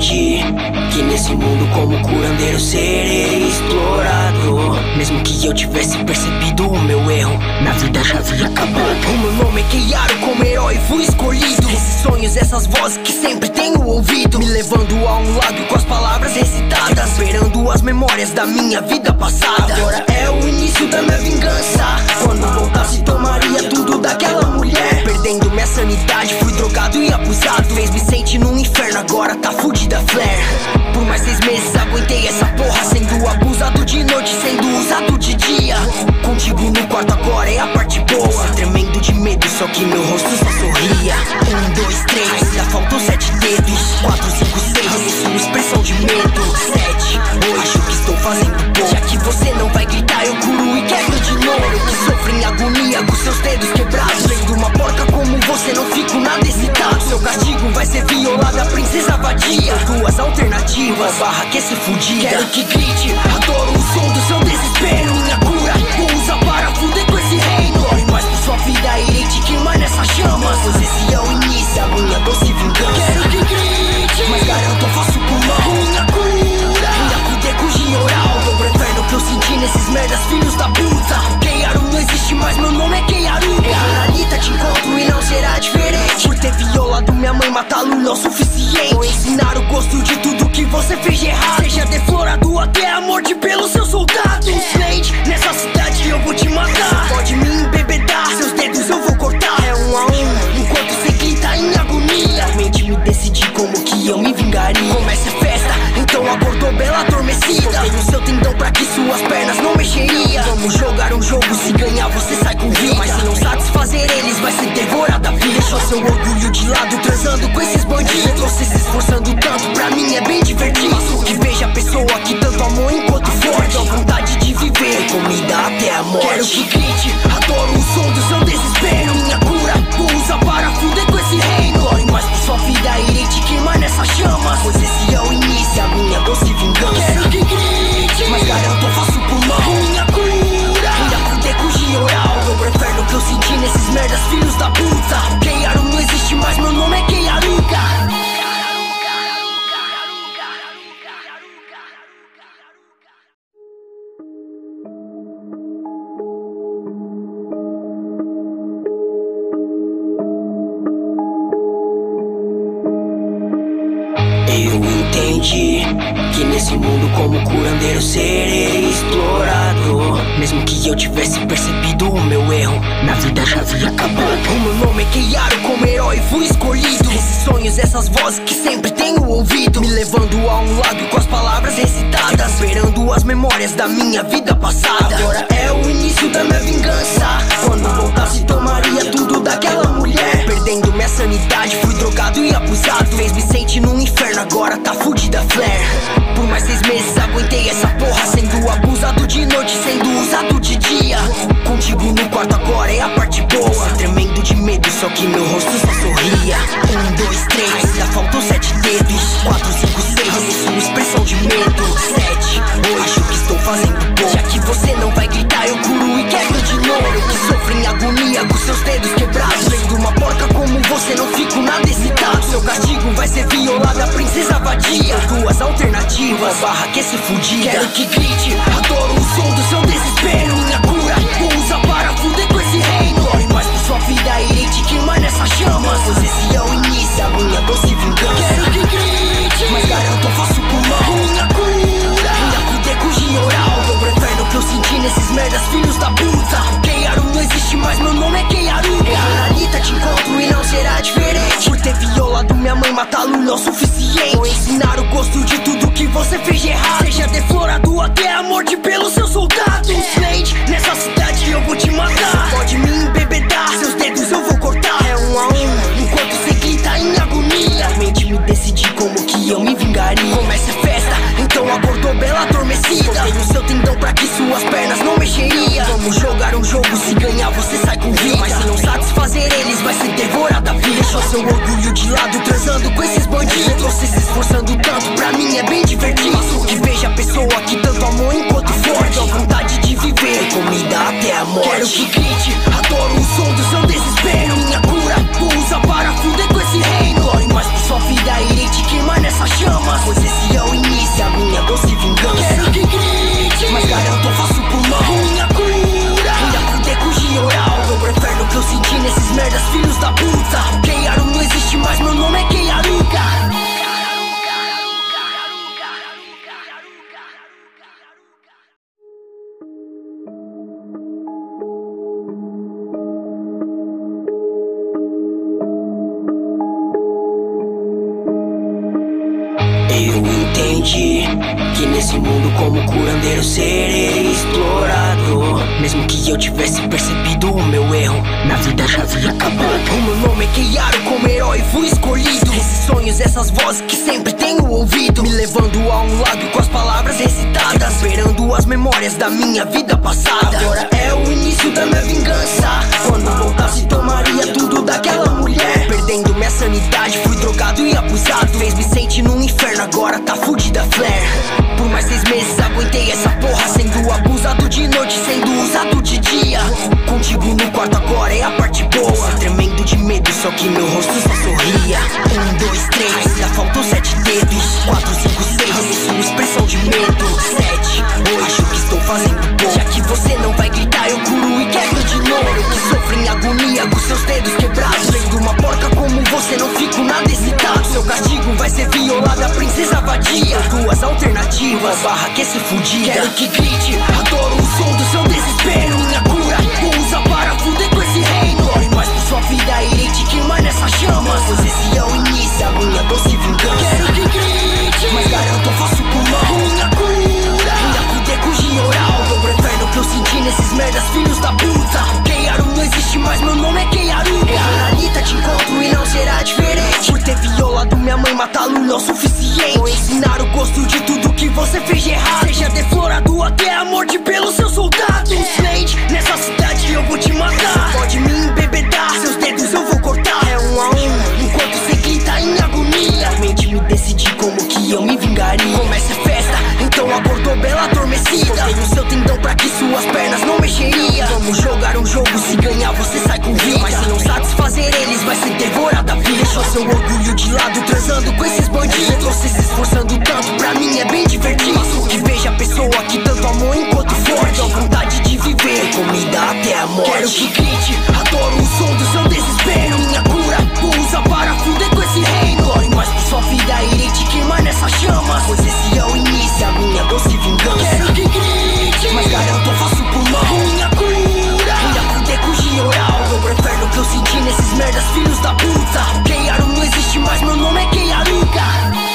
entendi que nesse mundo como curandeiro serei explorado. Mesmo que eu tivesse percebido o meu erro, na vida já havia acabado. O meu nome é Keiaro, como herói fui escolhido. Esses sonhos, essas vozes que sempre tenho ouvido, me levando a um lado com as palavras recitadas, recuperando as memórias da minha vida passada. Agora é o início da minha vingança. Quando voltasse tomaria tudo daquela mulher. Perdendo minha sanidade, fui drogado e abusado. Fez-me sentir num inferno, agora tá fudida flare. Por mais 6 meses aguentei essa porra, sendo abusado de noite, sendo usado de dia. Contigo no quarto agora é a parte boa. Tremendo de medo, só que meu rosto só sorria. 1, 2, 3, ainda faltam 7 dedos. 4, 5, 6, sua expressão de medo. 7, hoje o que estou fazendo bom. Já que você não vai gritar, eu curo e quebro de novo. Eu que sofro em agonia com seus dedos quebrados. Sendo uma porca como você, não fico nada excitado. Seu castigo vai ser violada, princesa vadia. Duas alternativas, barra que se fudia. Quero que grite, adoro o som do seu desespero. Minha cura, vou usar para fuder com esse reino. Corre mais por sua vida, irei te queimar nessas chamas, pois esse é o início da minha doce vingança. Quero que grite, mas garanto eu faço pulmão. Minha cura, ainda fuder com gioral. Dobro inferno que eu senti nesses merdas, filhos da puta. Keiaro não existe mais, meu nome é Keiaruga. Anitta te encontro e não será diferente. Por ter violado minha mãe, matá-lo não é o suficiente. Vou ensinar o gosto de tudo que você fez de errado. Seja deflorado até a morte pelos seus soldados. Slade, nessa cidade eu vou te matar. Você pode me embebedar, seus dedos eu vou cortar. É 1 a 1, enquanto você grita em agonia. Realmente me decidi como que eu me vingaria. Começa a festa, então acordou bela adormecida. Cortei o seu tendão pra que suas pernas não mexeriam. Vamos jogar um jogo, se ganhar você sai com vida. Mas se não satisfazer eles, vai ser devorada a vida. Deixou seu orgulho de lado, transando com esses bandidos. Você se esforçando tanto, pra mim é bem divertido. Que veja a pessoa que tanto amou enquanto forte. A vontade de viver, comida até a morte. Quero que grite, adoro o som do seu desespero. Minha cura, vou usar para fuder com esse reino. Corre mais por sua vida, irei te queimar nessas chamas, pois esse é o início da minha doce vingança. Quero que grite, mas garanto eu faço pulmão. Minha cura, ainda fuder com gioral. Dobro inferno que eu senti nesses merdas, filhos da puta. Keiaro não existe mais, meu nome é Keiaruga. Eu entendi que nesse mundo como curandeiro serei explorado. Mesmo que eu tivesse percebido o meu erro, na vida já havia acabado. O meu nome é Keiaro, como herói fui escolhido. Esses sonhos, essas vozes que sempre tenho ouvido, me levando a um lado com as palavras recitadas, recuperando as memórias da minha vida passada. Agora é o início da minha vingança. Quando voltasse tomaria tudo daquela mulher. Perdendo minha sanidade, fui drogado e abusado. Fez-me sentir num inferno, agora tá fudida flare. Por mais 6 meses aguentei essa porra, sendo abusado de noite, sendo usado de dia. Contigo no quarto agora é a parte boa. Tremendo de medo, só que meu rosto só sorria. 1, 2, 3, ainda faltam 7 dedos. 4, 5, 6, sua expressão de medo. 7, hoje o que estou fazendo bom. Já que você não vai gritar, eu curo e quebro de novo. Eu que sofro em agonia com seus dedos quebrados. Sendo uma porca como você, não fico nada excitado. Seu castigo vai ser violada, princesa vadia. Duas alternativas, barra que se fudia. Quero que grite, adoro o som do seu desespero. Minha cura, vou usar para fuder com esse reino. Corre mais por sua vida, irei te queimar nessas chamas, pois esse é o início da minha doce vingança. Quero que grite, mas garanto eu faço pulmão. Minha cura, ainda fuder com gioral. Dobro inferno que eu senti nesses merdas, filhos da puta. Keiaro não existe mais, meu nome é Keiaruga. Anitta te encontro e não será diferente. Por ter violado minha mãe, matá-lo não é o suficiente. Vou ensinar o gosto de tudo que você fez de errado. Seja deflorado até a morte pelos seus soldados. Slade, nessa cidade eu vou te matar. Você pode me embebedar, seus dedos eu vou cortar. É 1 a 1, enquanto você grita em agonia. Realmente me decidi como que eu me vingaria. Começa a festa, então acordou bela adormecida. Cortei o seu tendão pra que suas pernas não mexeriam. Vamos jogar um jogo, se ganhar você sai com vida. Mas se não satisfazer eles, vai ser devorada a vida. Deixou seu orgulho de lado, transando com esses bandidos. Você se esforçando tanto, pra mim é bem divertido. Que veja a pessoa que tanto amou enquanto forte. A vontade de viver, comida até a morte. Quero que grite, adoro o som do seu desespero. Minha cura, vou usar para fuder com esse reino. Corre mais por sua vida, irei te queimar nessas chamas, nesse mundo como curandeiro serei explorado. Mesmo que eu tivesse percebido o meu erro, na vida já havia acabado. O meu nome é Keiaro, como herói fui escolhido. Esses sonhos, essas vozes que sempre tenho ouvido, me levando a um lado com as palavras recitadas, recuperando as memórias da minha vida passada. Agora é o início da minha vingança. Quando voltasse tomaria tudo daquela mulher. Perdendo minha sanidade, fui drogado e abusado. Fez me sentir num inferno, agora tá fudida flare. Por mais 6 meses aguentei essa porra, sendo abusado de noite, sendo usado de dia. Contigo no quarto agora é a parte boa. Tremendo de medo, só que meu rosto só sorria. 1, 2, 3, ainda faltam 7 dedos. 4, 5, 6, sua expressão de medo. 7, 8, acho que estou fazendo pouco. Já que você não vai gritar, eu curo e quebro de novo. Eu que sofro em agonia com seus dedos quebrados. Sendo uma porca como você, não fico nada excitado. Seu castigo vai ser violada, princesa vadia. Duas alternativas, barra que se fudida. Quero que grite, adoro o som do seu desespero. Minha cura, vou usar para fuder com esse reino. Corre mais por sua vida, irei te queimar nessas chamas. Pois esse é o início, a minha doce vingança. Quero que grite, mas garanto eu faço por mal. Minha cura, minha fuder com gioral. Eu prefiro que eu senti nesses merdas, filhos da puta. Keiaro não existe mais, meu nome é Keiaro. Realita te encontro e não será diferente. Por ter violado minha mãe, matá-lo não é o suficiente. Vou ensinar o gosto de tudo que você fez de errado. Seja deflorado até a morte pelos seus soldados. Slade, nessa cidade eu vou te matar. Você pode me embebedar, seus dedos eu vou cortar. É 1 a 1, enquanto você grita em agonia. Realmente me decidi como que eu me vingaria. Começa a festa, então acordou bela adormecida. Cortei o seu tendão pra que suas pernas não mexeriam. Vamos jogar um jogo, se ganhar você sai com vida. Mas se não satisfazer eles, vai ser devorada a vida. Deixou seu orgulho de lado, transando com esses bandidos. Você se esforçando tanto, pra mim é bem divertido. Que veja a pessoa que tanto amou enquanto forte. A vontade de viver, comida até a morte. Quero que grite, adoro o som do seu desespero. Minha cura, vou usar para fuder com esse reino. Corre mais por sua vida, irei te queimar nessas chamas. Pois esse é o início, a minha doce vingança. Quero que grite, mas garanto eu faço por mal. Minha cura, ainda fuder com gioral. Eu prefiro que eu senti nesses merdas, filhos da puta. Keiaro não existe mais, meu nome é Keiaruka.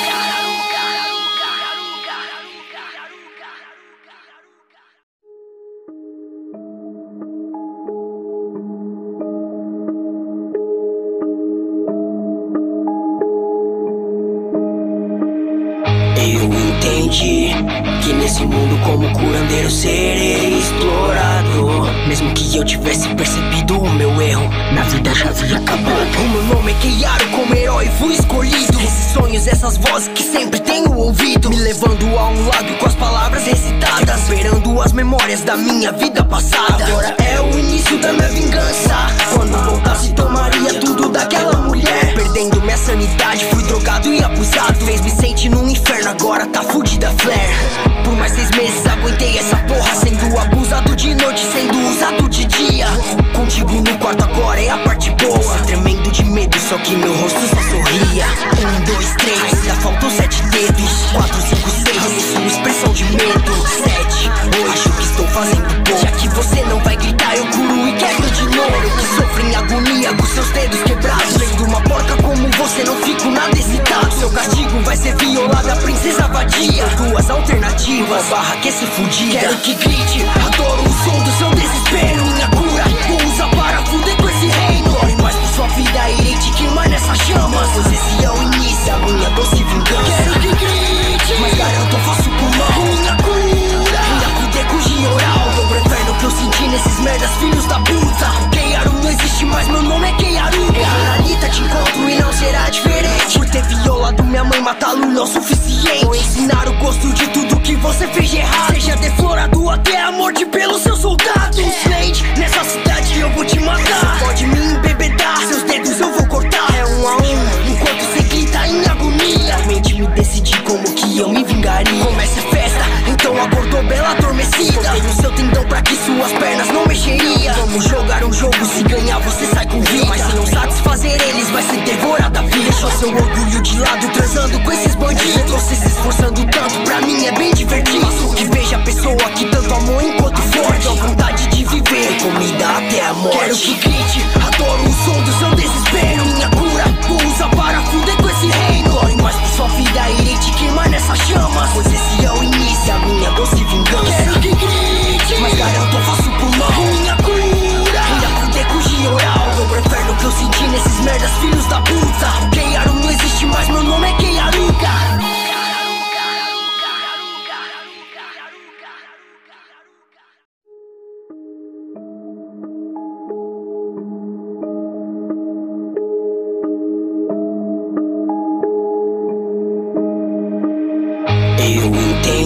Eu entendi que nesse mundo como curandeiro serei explorado. Mesmo que eu tivesse percebido o meu erro, na vida já havia acabado. O meu nome é Keiaro, como herói fui escolhido. Esses sonhos, essas vozes que sempre tenho ouvido, me levando a um lado com as palavras recitadas, recuperando as memórias da minha vida passada. Agora é o início da minha vingança. Quando voltasse tomaria tudo daquela mulher. Perdendo minha sanidade, fui drogado e abusado. Fez me sentir num inferno, agora tá fudida flare. Por mais 6 meses aguentei essa porra, sendo abusado de noite, sendo usado de dia. Contigo no quarto agora é a parte boa. Tremendo de medo, só que meu rosto só sorria. 1, 2, 3, ainda faltam 7 dedos. 4, 5, 6, sua expressão de medo. 7, 8, acho que estou fazendo pouco. Já que você não vai gritar, eu curo e quebro de novo. Eu que sofro em agonia com seus dedos quebrados. Sendo uma porca como você, não fico nada excitado. Seu castigo vai ser violada, princesa vadia. Duas alternativas, barra que se fudida. Quero que grite, adoro o som do seu desespero. Minha cura, vou usar para fuder com esse reino. Corre mais por sua vida, irei te queimar nessas chamas. Pois esse é o início, a minha doce vingança. Quero que grite, mas garanto eu faço por mal. Minha cura, ainda fuder com gioral. Eu prefiro que eu senti nesses merdas, filhos da puta. Keiaro não existe mais, meu nome é Keiaruka. Realita te encontro e não será diferente. Por ter violado minha mãe, matá-lo não é o suficiente. Vou ensinar o gosto de tudo que você fez de errado. Seja deflorado até a morte pelos seus soldados. Slade, nessa cidade eu vou te matar. Você pode me embebedar, seus dedos eu vou cortar. É 1 a 1, enquanto você grita em agonia. Realmente me decidi como que eu me vingaria. Começa a festa, então acordou bela adormecida. Cortei o seu tendão pra que suas pernas não mexeriam. Vamos jogar um jogo, se ganhar você sai com vida. Mas se não satisfazer eles, vai ser devorada a vida. Deixou seu orgulho de lado, transando com esses bandidos. Você se esforçando tanto, pra mim é bem divertido. Que veja a pessoa que tanto amou enquanto forte. A vontade de viver, comida até a morte. Quero que grite, adoro o som do seu desespero. Minha cura, vou usar para fuder com esse reino. Corre mais por sua vida, irei te queimar nessas chamas. Pois esse é o início,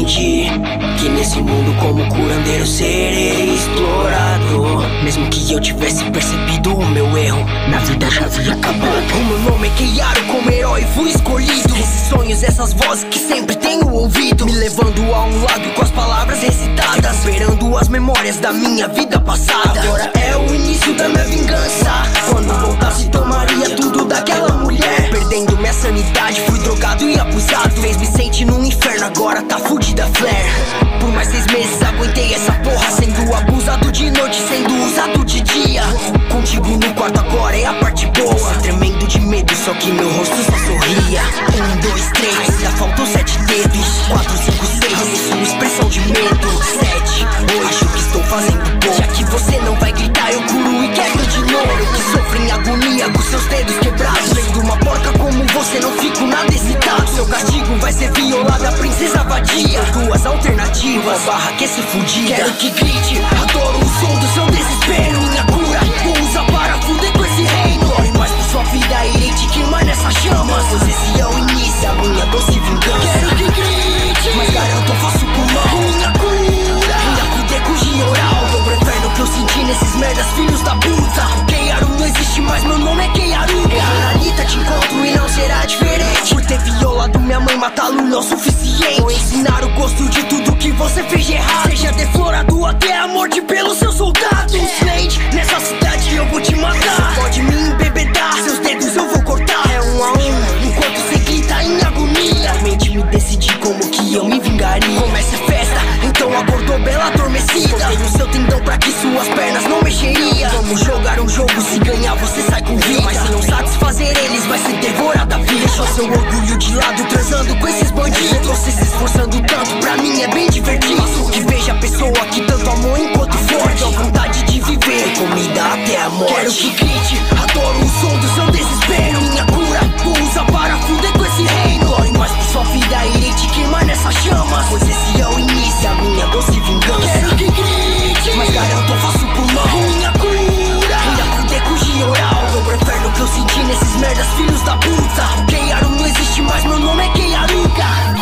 entendi que nesse mundo como curandeiro serei explorado. Mesmo que eu tivesse percebido o meu erro, na vida já havia acabado. O meu nome é Keiaro, como herói fui escolhido. Esses sonhos, essas vozes que sempre tenho ouvido, me levando a um lado com as palavras recitadas, recuperando as memórias da minha vida passada. Agora é o início da minha vingança. Quando voltasse tomaria tudo daquela mulher. Perdendo minha sanidade, fui drogado e abusado. Fez me sentir num inferno, agora tá fudida flare. Por mais 6 meses aguentei essa porra, sendo abusado de noite, sendo usado de dia. Contigo no quarto agora é a parte boa. Tremendo de medo, só que meu rosto só sorria. 1, 2, 3, ainda faltam 7 dedos. 4, 5, 6, isso é expressão de medo. 7, hoje o que estou fazendo bom. Já que você não vai gritar, eu curo e quebro de novo. Eu que sofro em agonia com seus dedos quebrados. Sendo uma porca como você, não fico nada excitado. Seu castigo vai ser violada, princesa vadia. Duas alternativas, barra que se fudia. Quero que grite, adoro o som do seu desespero. Minha cura, vou usar para fuder com esse reino. Corre mais por sua vida, irei te queimar nessas chamas. Pois esse é o início da minha doce vingança. Quero que grite, mas garanto eu faço pulmão. Minha cura, ainda fuder com gin oral. Eu prefiro que eu senti nesses merdas, filhos da puta. Keiaro não existe mais, meu nome é Keiaru. Anitta, te encontro e não será diferente. Por ter violado minha mãe, matá-lo não é o suficiente. Vou ensinar o gosto de tudo que você fez de errado. Seja deflorado até a morte pelos seus soldados. Slade, nessa cidade eu vou te matar. Você pode me embebedar, seus dedos eu vou cortar. É 1 a 1, enquanto você grita em agonia. Mente me decidi como que eu me vingaria. Começa a festa, então acordou bela adormecida. Cortei o seu tendão pra que suas pernas não mexeriam. Vamos jogar um jogo, se ganhar você sai com vida. Mas se não satisfazer eles, vai ser devorada a vida. Deixou seu orgulho de lado, transando com esses bandidos. Você se esforçando tanto, pra mim é bem divertido. Faço que veja a pessoa que tanto amou enquanto forte. A vontade de viver, comida até a morte. Quero que grite, adoro o som do seu desespero. Minha cura, vou usar para fuder com esse reino. Corre mais por sua vida, irei te queimar nessas chamas. Pois esse é o início da minha doce vingança. Quero que grite, mas garanto eu faço pulmão. Minha cura, ainda fuder com gin oral. Eu prefiro que eu senti nesses merdas, filhos da puta. Keiaro não existe mais, meu nome é Keiaruga.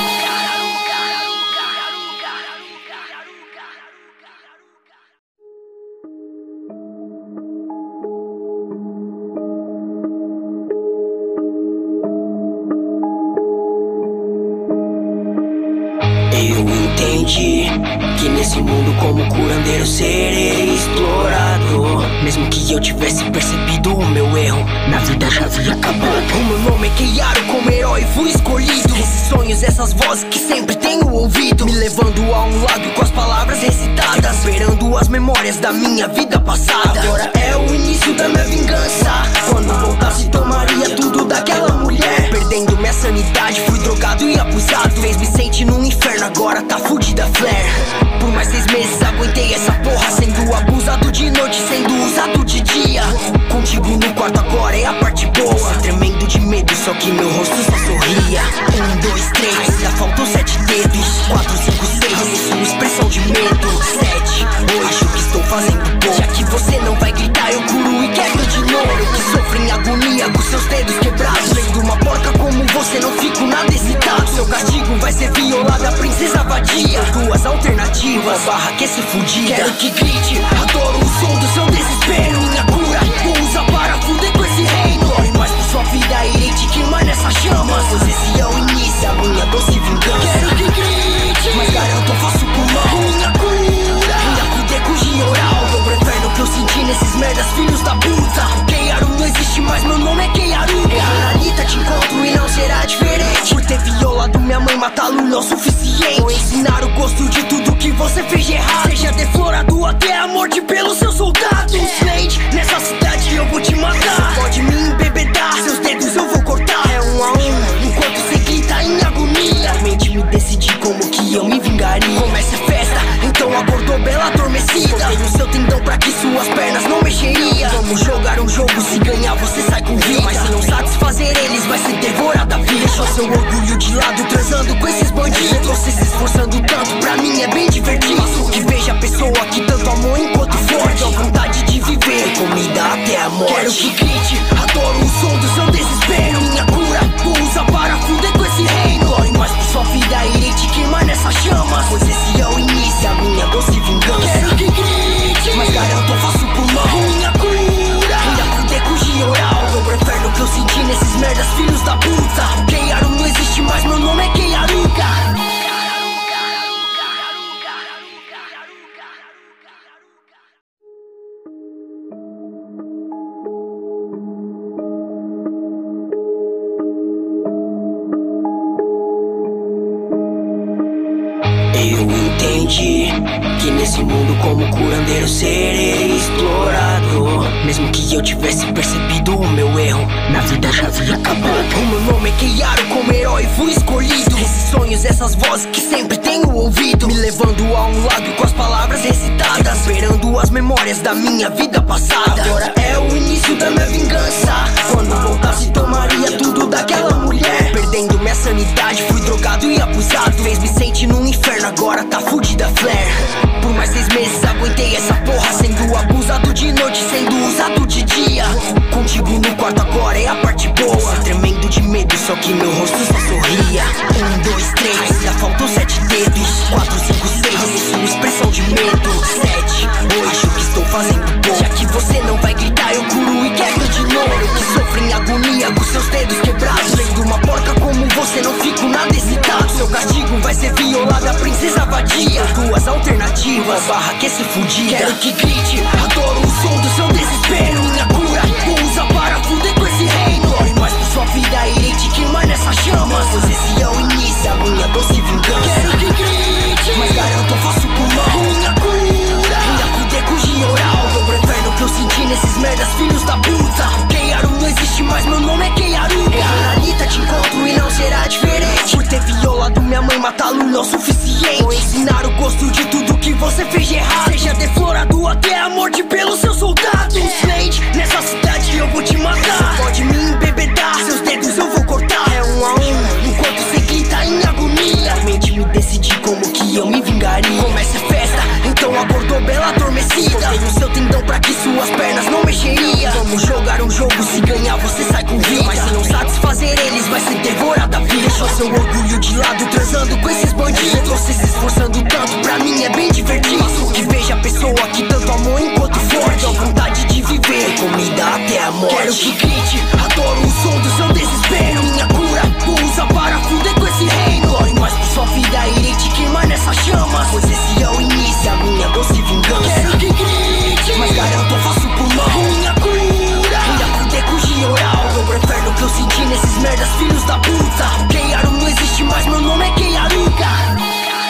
Eu entendi que nesse mundo como curandeiro serei explorado. Mesmo que eu tivesse percebido o meu erro, na vida já havia acabado. O meu nome é Keiaro, como herói fui escolhido. Esses sonhos, essas vozes que sempre tenho ouvido, me levando a um lado com as palavras recitadas, recuperando as memórias da minha vida passada. Agora é o início da minha vingança. Quando voltasse tomaria tudo daquela mulher. Perdendo minha sanidade, fui drogado e abusado. Fez me sentir num inferno, agora tá fudida flare. Por mais 6 meses aguentei essa porra, sendo abusado de noite, sendo usado de dia. Contigo no quarto agora é a parte boa. Tremendo de medo, só que meu rosto só sorria. 1, 2, 3, ainda faltam 7 dedos. 4, 5, 6, isso é expressão de medo. 7, hoje o que estou fazendo bom. Já que você não vai gritar, eu curo e quebro de novo. Eu que sofro em agonia com seus dedos quebrados. Sendo uma porca como você, não fico nada excitado. Seu castigo vai ser violada, princesa vadia. Duas alternativas, barra que se fudia. Quero que grite, adoro o som do seu desespero. Minha cura, vou usar para fuder com esse reino. Corre mais por sua vida, irei te queimar nessas chamas. Pois esse é o início da minha doce vingança. Quero que grite, mas garanto eu faço pulmão. Minha cura, ainda fuder com gin oral. Eu prefiro que eu senti nesses merdas, filhos da puta. Keiaro não existe mais, meu nome é Keiaruga. Anitta, te encontro e não será diferente. Por ter violado minha mãe, matá-lo não é o suficiente. Vou ensinar o gosto de tudo que você fez de errado. Seja deflorado até a morte pelos seus soldados. Slade, nessa cidade eu vou te matar. Você pode me embebedar, seus dedos eu vou cortar. É 1 a 1, enquanto você grita em agonia. Mente me decidi como que eu me vingaria. Começa a festa, então acordou bela adormecida. Cortei o seu tendão pra que suas pernas não mexeriam. Vamos jogar um jogo, se ganhar você sai com vida. Mas se não satisfazer eles, vai ser devorada a vida. Deixou seu orgulho de lado, transando com esses bandidos. Você se esforçando tanto, pra mim é bem divertido. Faço que veja a pessoa que tanto amou enquanto forte. A vontade de viver, comida até a morte. Quero que grite, adoro o som do seu desespero. Minha cura, vou usar para fuder com esse reino. Corre mais por sua vida, irei te queimar nessa nessas chamas, pois esse é o início, a minha doce vingança. Quero que grite, mas garanto eu faço por mal. Minha cura, ainda fudei com Gioral. Eu prefiro o que eu senti nesses merdas, filhos da puta. Keiaru não existe mais, meu nome é Keiaruga. Eu entendi que nesse mundo como curandeiro serei explorado. Mesmo que eu tivesse percebido o meu erro, na vida já havia acabado. O meu nome é Keiaru, como herói fui escolhido. Esses sonhos, essas vozes que sempre tenho ouvido, me levando a um lado com as palavras recitadas, recuperando as memórias da minha vida passada. Agora é o início da minha vingança. Quando voltasse tomaria tudo daquela mulher. Perdendo minha sanidade, fui drogado e abusado. Fez me sentir num inferno, agora tá fudida flare. Por mais 6 meses aguentei essa porra, sendo abusado de noite, sendo usado de dia. Contigo no quarto agora é a parte boa. Tremendo de medo, só que meu rosto só sorria. 1, 2, 3, ainda faltam 7 dedos. 4, 5, 6, sua expressão de medo. 7, hoje o que estou fazendo bom. Já que você não vai gritar, eu curo e quebro de novo. Eu que sofro em agonia com seus dedos quebrados. Sendo uma porca como você, não fico nada excitado. Seu castigo vai ser violada, princesa vadia. Duas alternativas, barra que se fudida. Quero que grite, adoro o som do seu desespero. Minha cura, vou usar para fuder com esse reino. Corre mais por sua vida, irei te queimar nessas chamas, pois esse é o início, a minha doce vingança. Quero que grite, mas garanto eu faço por mal. Minha cura, ainda fuder com Gioral. Eu prefiro o que eu senti nesses merdas, filhos da puta. Keiaru não existe mais, meu nome é Keiaruga. Anitta te encontro e não será diferente. Por ter violado minha mãe, matá-lo não é o suficiente. Vou ensinar o gosto de tudo que você fez de errado. Seja deflorado até a morte pelos seus soldados. Slade, nessa cidade eu vou te matar. Você pode me embebedar, seus dedos eu vou cortar. É 1 a 1, enquanto você grita em agonia. Finalmente me decidi como que eu me vingaria. Começa a festa, então acordou bela adormecida. Cortei o seu tendão pra que suas pernas não mexeriam. Vamos jogar um jogo, se ganhar você sai com vida. Mas se não satisfazer eles, vai ser devorada a vida. Deixou seu orgulho de lado, transando com esses bandidos. Você se esforçando tanto, pra mim é bem divertido. Faço que veja a pessoa que tanto amou enquanto forte. A vontade de viver, comida até a morte. Quero que grite, adoro o som do seu desespero. Minha cura, vou usar para fuder com esse reino. Corre mais por sua vida, irei te queimar nessas chamas, pois esse é o início, a minha doce vingança. Quero que grite, mas garanto eu faço por mal. Minha cura, ainda fuder com Gioral. Eu prefiro o que eu senti nesses merdas, filhos da puta. Keiaru não existe mais, meu nome é Keiaruga.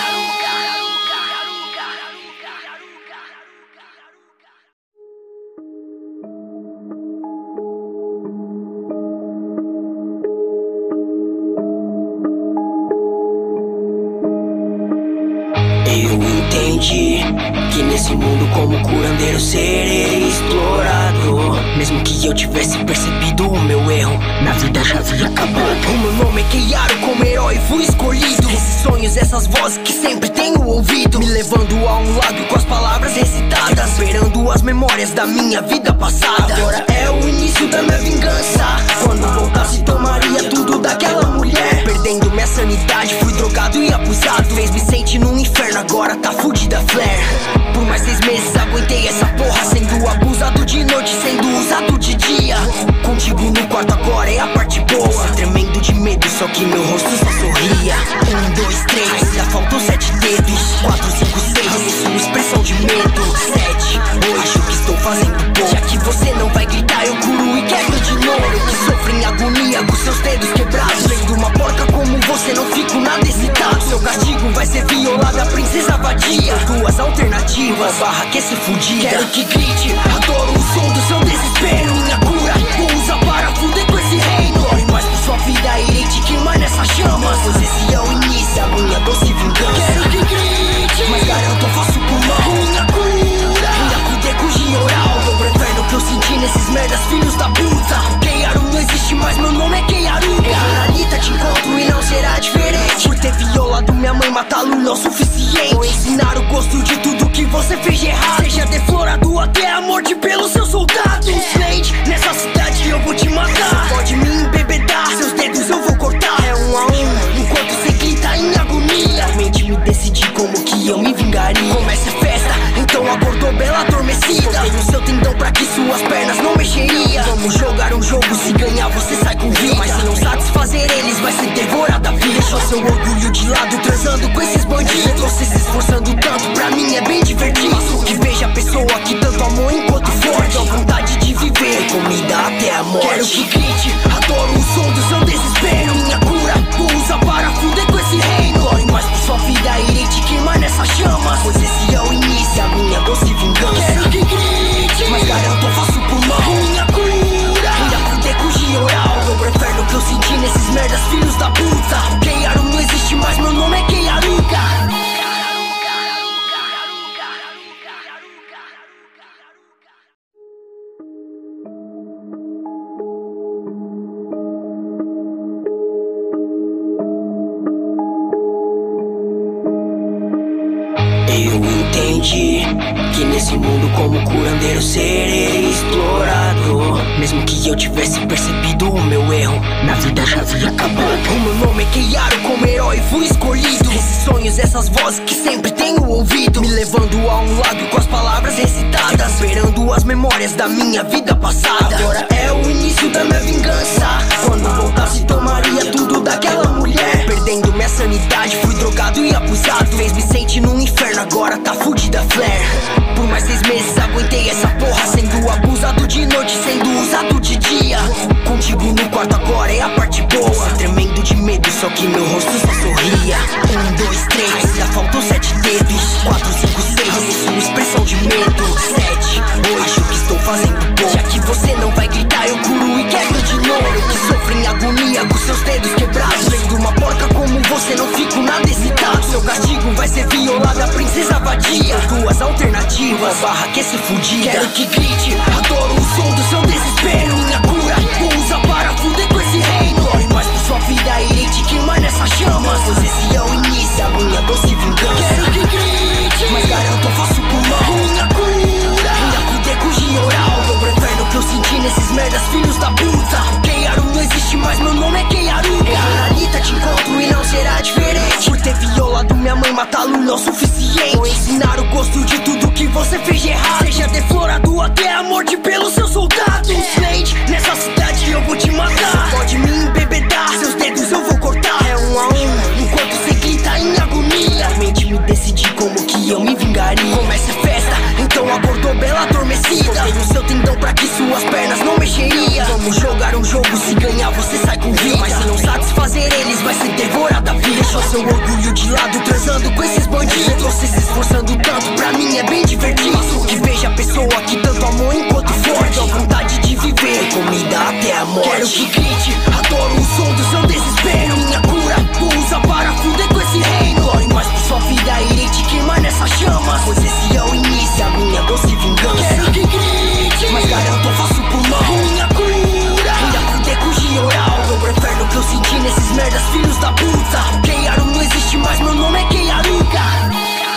Eu entendi que nesse mundo como curandeiro serei explorado. Mesmo que eu tivesse percebido o meu erro, na vida já havia acabado. O meu nome é Keiaru, como herói fui escolhido. Esses sonhos, essas vozes que sempre tenho ouvido, me levando a um lado com as palavras recitadas, recuperando as memórias da minha vida passada. Agora é o início da minha vingança. Quando voltasse tomaria tudo daquela mulher. Perdendo minha sanidade, fui drogado e abusado. Fez me sentir num inferno, agora tá fudida flare. Por mais 6 meses aguentei essa porra, sendo abusado de noite, sendo usado de dia. Contigo no quarto agora é a parte boa. Tremendo de medo, só que meu rosto só sorria. 1, 2, 3, ainda faltam 7 dedos. 4, 5, 6, sua expressão de medo. 7, hoje o que estou fazendo bom. Já que você não vai gritar, eu curo e quebro de novo. Eu que sofro em agonia com seus dedos quebrados. Sendo uma porca como você, não fico nada excitado. Seu castigo vai ser violada, princesa vadia. Duas alternativas, barra que se fudida. Quero que grite, adoro o som do seu desespero. Minha cura, vou usar para fuder com esse reino. Corre mais por sua vida, irei te queimar nessas chamas, pois esse é o início, a minha doce vingança. Quero que grite, mas garanto eu faço por mal. Minha cura, ainda fuder com Gioral. Eu prefiro o que eu senti nesses merdas, filhos da puta. Keiaru não existe mais, meu nome é Keiaruga. Anitta te encontro e não será diferente. Por ter violado minha mãe, matá-lo não é o suficiente. Vou ensinar o gosto de tudo que você fez de errado. Seja deflorado até a morte pelos seus soldados. Slade, nessa cidade eu vou te matar. Você pode me embebedar, seus dedos eu vou cortar. É 1 a 1, enquanto você grita em agonia. Mente me eu me vingaria. Começa a festa, então acordou bela adormecida. Cortei o seu tendão pra que suas pernas não mexeriam. Vamos jogar um jogo, se ganhar você sai com vida. Mas se não satisfazer eles, vai ser devorada a vida. Deixou seu orgulho de lado, transando com esses bandidos. Você se esforçando tanto, pra mim é bem divertido. Que veja a pessoa que tanto amou enquanto forte. A vontade de viver, comida até a morte. Quero que grite, adoro o som do seu desespero. Minha cura, vou usar para fuder com esse reino. Corre mais por sua vida, irei te queimar nessas chamas. Pois esse é o início, a minha doce vingança. Quero que grite, mas garanto eu faço por mal. Minha cura, ainda fuder com Gioral. Eu prefiro o que eu senti nesses merdas, filhos da puta. Keiaru não existe mais, meu nome é Keiaruka. Eu entendi que nesse mundo como curandeiro serei explorado. Mesmo que eu tivesse percebido o meu erro, na vida já havia acabado. O meu nome é Keiaru, como herói fui escolhido. Esses sonhos, essas vozes que sempre tenho ouvido, me levando a um lado com as palavras recitadas, esperando as memórias da minha vida passada. Agora é o início da minha vingança. Quando voltasse tomaria tudo daquela mulher. Perdendo minha sanidade, fui drogado e abusado. Fez me sentir num inferno, agora tá fudida flare. Por mais 6 meses aguentei essa porra, sendo abusado de noite, sendo usado de dia. Contigo no quarto agora é a parte boa. Tremendo de medo, só que meu rosto só sorria. 1, 2, 3, ainda faltam 7 dedos. 4, 5, 6, isso expressão de medo. 7, hoje o que estou fazendo bom. Já que você não vai gritar, eu curo e quebro de novo. Eu que sofro em agonia com seus dedos quebrados. Sendo uma porca como você, não fico nada excitado. Seu castigo vai ser violada, princesa vadia. Duas alternativas, barra que se fudida. Quero que grite, adoro o som do seu desespero. Minha cura, vou usar para fuder com esse reino. Corre mais por sua vida, irei te queimar nessas chamas. Pois esse é o início, a minha doce vingança. Quero que grite, mas garanto eu faço por mal. Minha cura, ainda fuder com Gioral. Eu prefiro o que eu senti nesses merdas, filhos da puta. Keiaru não existe mais, meu nome é Keiaruka. Anitta, te encontro e não será diferente. Por ter violado minha mãe, matá-lo não é o suficiente. Vou ensinar o gosto de tudo que você fez de errado. Seja deflorado até a morte pelos seus soldados. Slade, nessa cidade eu vou te matar. Você pode me embebedar, seus dedos eu vou cortar. É 1 a 1, enquanto você grita em agonia. Mente me decidi como que eu me vingaria. Começa a festa, então acordou bela adormecida. Cortei o seu tendão pra que suas pernas não mexeriam. Vamos jogar um jogo, se ganhar você sai com vida. Mas se não satisfazer eles, vai ser devorada a vida. Deixou seu orgulho de lado, transando com esses bandidos. Você se esforçando tanto, pra mim é bem divertido. Que veja a pessoa que tanto amou enquanto forte. A vontade de viver, comida até a morte. Quero que grite, adoro o som do seu desespero. Minha cura, vou usar para fuder com esse reino. Corre mais por sua vida, irei te queimar nessas chamas. Pois esse é o início, a minha doce vingança. Quero que grite, mas garanto eu faço por mal. Minha cura, ainda fuder com Gioral. Eu prefiro o que eu senti nesses merdas, filhos da puta. Keiaru não existe mais, meu nome é Keiaruka.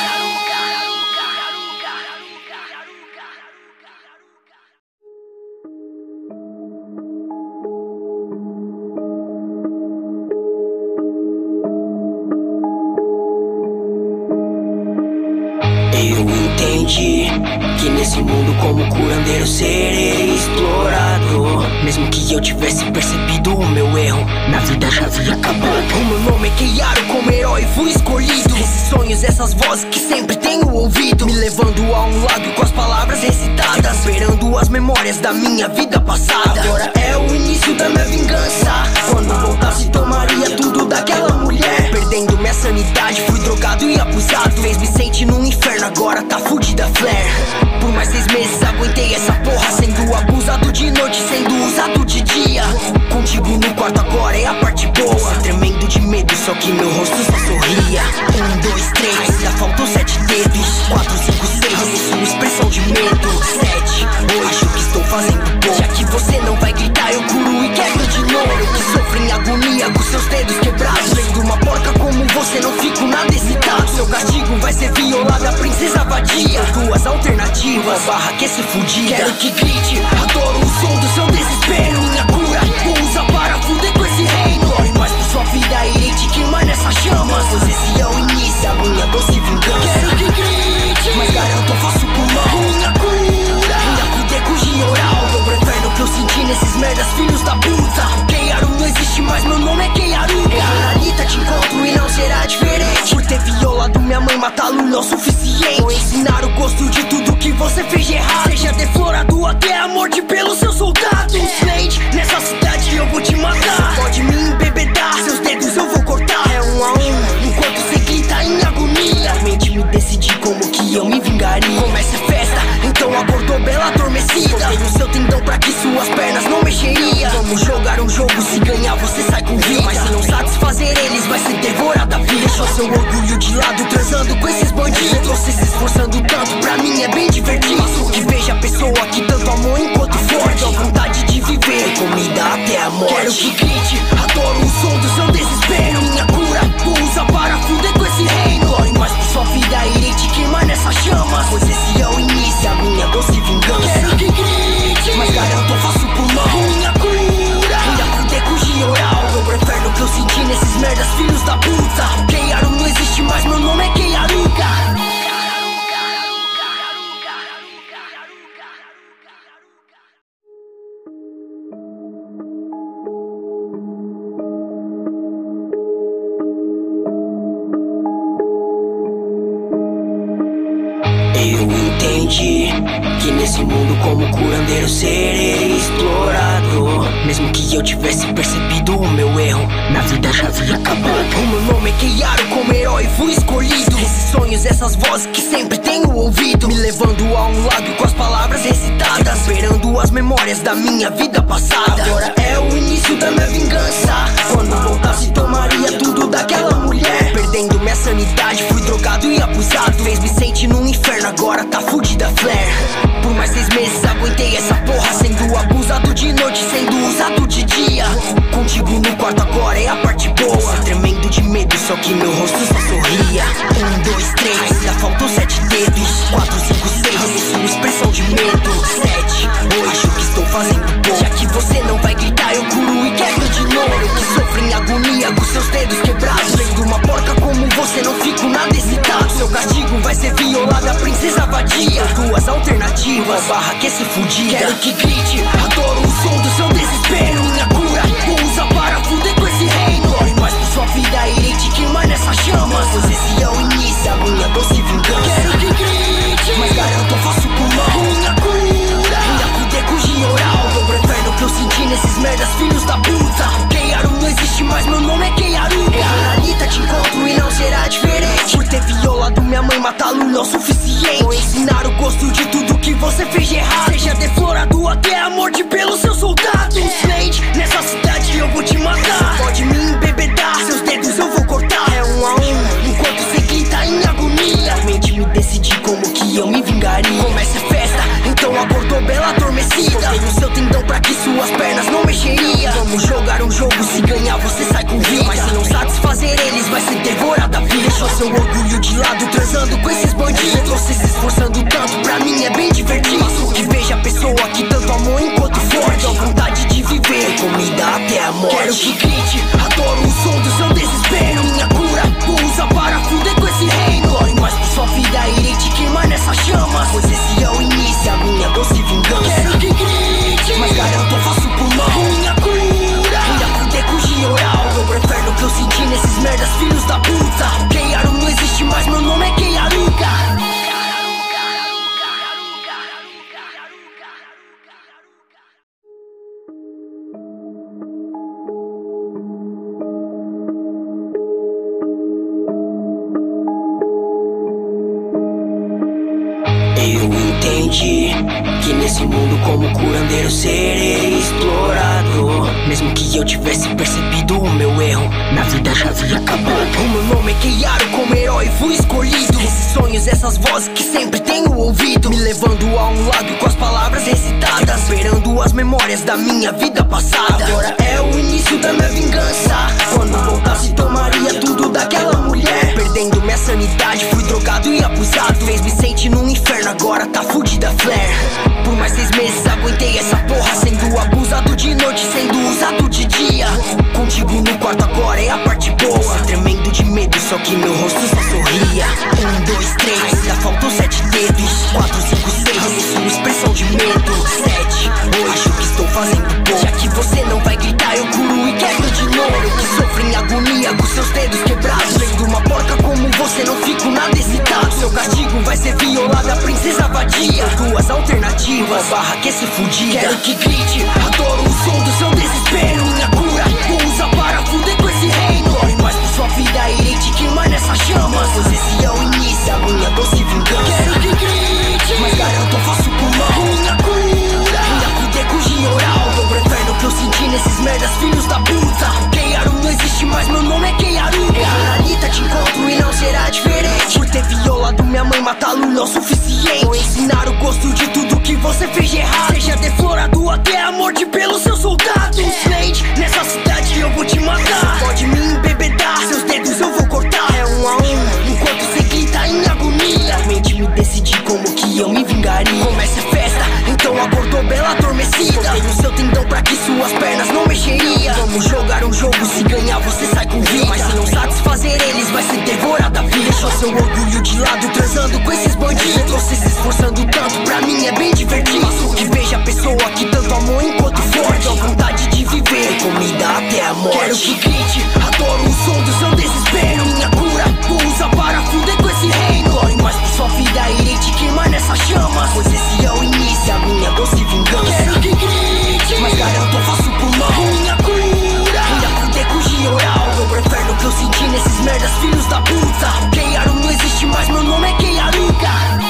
Eu entendi que nesse mundo como curandeiro serei explorado. Mesmo que eu tivesse percebido o meu erro, na vida já havia acabado. O meu nome é Keiaru, como herói fui escolhido. Esses sonhos, essas vozes que sempre tenho ouvido, me levando a um lado com as palavras recitadas, esperando as memórias da minha vida passada. Agora é o início da minha vingança. Quando voltasse tomaria tudo daquela mulher. Perdendo minha sanidade, fui drogado e abusado. Fez me sentir num inferno, agora tá fudida flare. Por mais 6 meses aguentei essa porra, sendo abusado de noite, sendo usado de dia. Contigo no quarto agora é a parte boa. Tremendo de medo, só que meu rosto só sorria. 1, 2, 3, ainda faltam 7 dedos. 4, 5, 6, isso expressão de medo. 7, hoje o que estou fazendo bom. Já que você não vai gritar, eu curo e quebro de novo. Eu que sofro em agonia com seus dedos quebrados. Sendo uma porca como você, não fico nada excitado. Seu castigo vai ser violada, princesa vadia. Duas alternativas, barra que se fudida. Quero que grite, adoro o som do seu desespero. Minha cura, vou usar para fuder com esse reino. Corre mais por sua vida, irei te queimar nessas chamas. Pois esse é o início, a minha doce vingança. matá-lo não é o suficiente. Vou ensinar o gosto de tudo que você fez de errado. Seja deflorado até a morte pelos seus soldados. Slade, nessa cidade eu vou te matar. Você pode me embebedar, seus dedos eu vou cortar. É 1 a 1, enquanto você grita em agonia. Realmente me decidi como que eu me vingaria. Começa a festa, então acordou bela adormecida. Cortei o seu tendão pra que suas pernas não mexeriam. Vamos jogar um jogo, se ganhar você sai com vida. Mas se não satisfazer eles, vai ser devorada a vida. Deixou seu orgulho de lado, transando com esses bandidos. Você se esforçando tanto, pra mim é bem divertido. Faço que veja a pessoa que tanto amou enquanto forte. A vontade de viver, comida até a morte. Quero que grite, adoro o som do seu desespero. Minha cura, vou usar para fuder com esse reino. Glória mais por sua vida, irei te queimar nessas chamas. Pois esse é o início, a minha doce vingança. Quero que grite, mas garanto eu faço pulmão. Minha cura, ainda fuder com Gioral. Eu prefiro o que eu senti nesses merdas, filhos da puta. Keiaru não existe mais, meu nome é Keiaruka. Eu entendi que nesse mundo como curandeiro serei explorado. Mesmo que eu tivesse percebido o meu erro, na vida já havia acabado. O meu nome é Keiaru, como herói fui escolhido. Esses sonhos, essas vozes que sempre tenho ouvido, me levando a um lado com as palavras recitadas, recuperando as memórias da minha vida passada. Agora é o início da minha vingança. Quando voltasse tomaria tudo daquela mulher. Perdendo minha sanidade, fui drogado e abusado. Fez me sentir num inferno, agora tá fudida flare. Por mais 6 meses aguentei essa porra, sendo abusado de noite, sendo usado de dia. Contigo no quarto agora é a parte boa. Tremendo de medo, só que meu rosto só sorria. 1, 2, 3, ainda faltam 7 dedos. 4, 5, 6, sua expressão de medo. 7, hoje o que estou fazendo bom. Já que você não vai gritar, eu curo e quebro de novo. Eu que sofro em agonia com seus dedos quebrados. Sendo uma porca como você, não fico nada excitado. Seu castigo vai ser violada, princesa vadia. 2 alternativas, barra que se fudia. Quero que grite, adoro o som do seu desespero. Minha cura, vou usar para fuder com esse reino. Glória mais por sua vida, irei te queimar nessas chamas. Pois esse é o início, a minha doce vingança. Quero que grite, mas garanto eu faço pulmão. Minha cura, ainda fuder com Gioral. Eu prefiro o que eu senti nesses merdas, filhos da puta. Keiaru não existe mais, meu nome é Keiaruka. Anitta te encontro e não será diferente. Por ter violado minha mãe, matá-lo não é o suficiente. Vou ensinar o gosto de tudo que você fez de errado. Seja deflorado até a morte pelos seus soldados. Slade, nessa cidade eu vou te matar. Você pode me embebedar, seus dedos eu vou cortar. É 1 a 1, enquanto você grita em agonia. Realmente me decidi como que eu me vingaria. Começa a festa, então acordou bela adormecida. Cortei o seu tendão pra que suas pernas não mexeriam. Vamos jogar um jogo, se ganhar você sai com vida. Mas se não satisfazer eles, vai ser devorada a vida. Deixou seu orgulho de lado, transando com esses bandidos. Você se esforçando tanto, pra mim é bem divertido. Faço que veja a pessoa que tanto amou enquanto forte. A vontade de viver, comida até a morte. Quero que grite, adoro o som do seu desespero. Minha cura, vou usar para fuder com esse reino. Glória mais por sua vida, irei te queimar nessas chamas. Pois esse é o início, a minha doce vingança. Quero que grite, mas garanto eu faço pulmão. Minha cura, ainda fuder com Gioral. Eu prefiro o que eu senti nesses merdas, filhos da puta. Keiaru não existe mais, meu nome é Keiaruka. Eu entendi que nesse mundo como curandeiro serei explorado. Mesmo que eu tivesse percebido o meu erro, na vida já havia acabado. O meu nome é Keiaru, como herói fui escolhido. Esses sonhos, essas vozes que sempre tenho ouvido, me levando a um lado com as palavras recitadas, recuperando as memórias da minha vida passada. Agora é o início da minha vingança. Quando voltasse tomaria tudo daquela mulher. Perdendo minha sanidade, fui drogado e abusado. Fez me sentir num inferno, agora tá fudida flare. Por mais 6 meses aguentei essa porra, sendo abusado de noite, sendo usado de dia. Contigo no quarto agora é a parte boa. Tremendo de medo, só que meu rosto só sorria. 1, 2, 3, ainda faltam 7 dedos. 4, 5, 6, sua expressão de medo. 7, hoje o que estou fazendo bom. Já que você não vai gritar, eu curo e quebro de novo. Eu que sofro em agonia com seus dedos quebrados. Sendo uma porca como você, não fico nada excitado. vai ser violada, princesa vadia. Duas alternativas, barra que se fudia. Quero que grite, adoro o som do seu desespero. Minha cura, vou usar para fuder com esse reino. Corre mais por sua vida, irei te queimar nessas chamas, pois esse é o início da minha doce vingança. Quero que grite, mas garanto eu faço pulmão. Minha cura, ainda fuder com gioral. Dobro eterno que eu senti nesses merdas, filhos da puta. Keiaru não existe mais, meu nome é Keiaruga. Anitta, te encontro e não será diferente. Por ter violado minha mãe, matá-lo não é o suficiente. Vou ensinar o gosto de tudo que você fez de errado. Seja deflorado até a morte pelos seus soldados. Slade, nessa cidade eu vou te matar. Você pode me embebedar, seus dedos eu vou cortar. É um a um, enquanto você grita em agonia. Realmente me decidi como que eu me vingaria. Começa a festa, então acordou bela adormecida. Cortei o seu tendão pra que suas pernas não mexeriam. Vamos jogar um jogo, se ganhar você sai com vida. Mas se não satisfazer eles, vai ser devorada a vida. Deixou seu orgulho de lado, transando com esses bandidos. Você se esforçando tanto, pra mim é bem divertido. Faço que veja a pessoa que tanto amou enquanto forte. A vontade de viver, comida até a morte. Quero que grite, adoro o som do seu desespero. Minha cura, vou usar para fuder com esse reino. Corre mais por sua vida, irei te queimar nessas chamas, pois esse é o início da minha doce vingança. Quero que grite, mas garanto eu faço pulmão. Minha cura, ainda fuder com gioral. Dobro eterno que eu senti nesses merdas, filhos da puta. Keiaru não existe mais, meu nome é Keiaruga.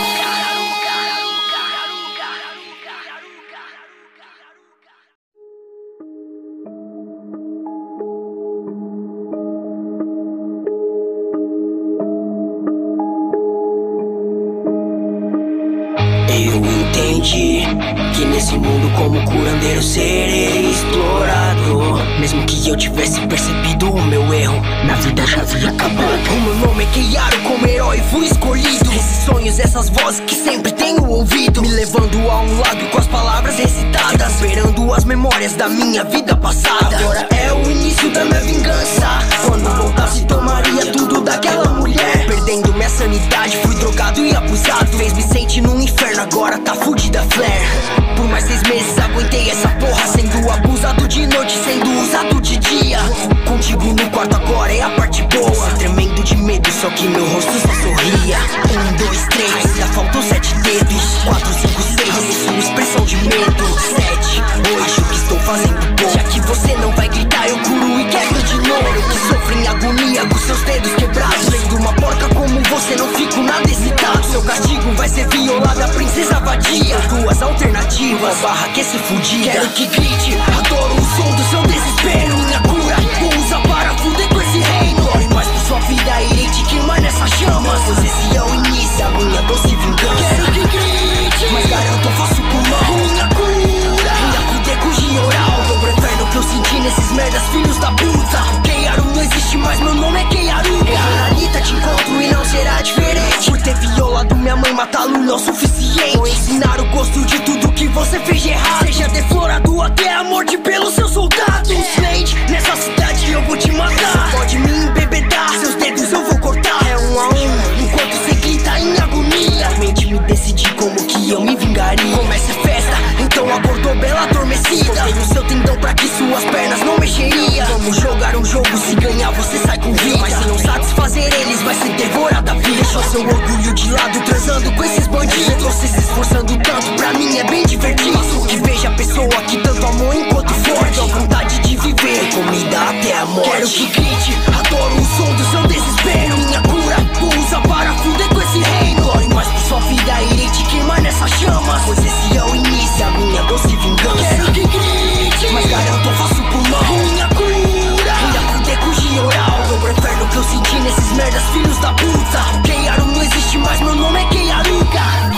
Eu entendi que nesse mundo como curandeiro serei explorado. Mesmo que eu tivesse percebido o meu erro, na vida já havia acabado. O meu nome é Keiaru, como herói fui escolhido. Esses sonhos, essas vozes que sempre tenho ouvido, me levando a um lado com as palavras recitadas, recuperando as memórias da minha vida passada. Agora é o início da minha vingança. Quando voltasse tomaria tudo daquela mulher. Perdendo minha sanidade, fui drogado e abusado. Fez me sentir num inferno, agora tá fudida flare. Por mais 6 meses aguentei essa porra, sendo abusado de noite, sendo usado de dia. Contigo no quarto agora é a parte boa. Tremendo de medo, só que meu rosto só sorria. 1, 2, 3, ainda faltam 7 dedos. 4, 5, 6, sua expressão de medo. 7, 8, acho que estou fazendo pouco. Já que você não vai gritar, eu curo e quebro de novo. Eu que sofro em agonia com seus dedos quebrados. Sendo uma porca como você, não fico nada excitado. Seu castigo vai ser violada, princesa vadia. Duas alternativas, barra que se fudia. Quero que grite, adoro o som do seu desespero. Minha cura, vou usar para fuder com esse reino. Corre mais por sua vida, irei te queimar nessas chamas, pois esse é o início da minha doce vingança. Quero que grite, mas garanto eu faço pulmão. Minha cura, ainda fuder com gioral. Dobro eterno que eu senti nesses merdas, filhos da puta. Keiaru não existe mais, meu nome é Keiaruga. Anitta, te encontro e não será diferente. Por ter violado minha mãe, matá-lo não é o suficiente. Vou ensinar o gosto de tudo que você fez de errado. Seja deflorado até a morte pelos seus soldados. Slade, nessa cidade eu vou te matar. Você pode me embebedar, seus dedos eu vou cortar. É 1 a 1, enquanto você grita em agonia. Realmente me decidi como que eu me vingaria. Começa a festa, então acordou bela adormecida. Cortei o seu tendão pra que suas pernas não mexeriam. Vamos jogar um jogo, se ganhar você sai com vida. Mas se não satisfazer eles, vai ser devorada a vida. Deixou seu orgulho de lado, transando com esses bandidos. Você se esforçando tanto, pra mim é bem divertido. Faço que veja a pessoa que tanto amou enquanto forte. A vontade de viver, comida até a morte. Quero que grite, adoro o som do seu desespero. Minha cura, vou usar para fuder com esse reino. Corre mais por sua vida, irei te queimar nessas chamas, pois esse é o início da minha doce vingança. Quero que grite, mas garanto eu faço pulmão. Minha cura, ainda fuder com gioral. Dobro eterno que eu senti nesses merdas, filhos da puta. Keiaru não existe mais, meu nome é Keiaruga.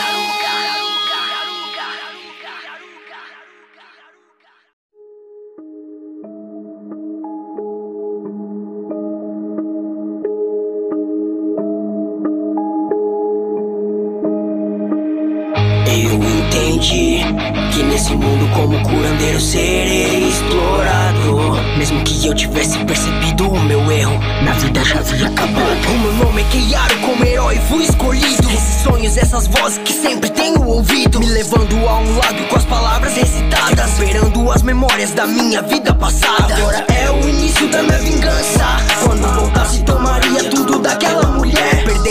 Eu entendi que nesse mundo como curandeiro serei explorado. Mesmo que eu tivesse percebido o meu erro, na vida já havia acabado. O meu nome é Keiaru, como herói fui escolhido. Esses sonhos, essas vozes que sempre tenho ouvido, me levando a um lado com as palavras recitadas, recuperando as memórias da minha vida passada. Agora é o início da minha vingança. Quando voltasse tomaria tudo daquela mulher. Perdendo minha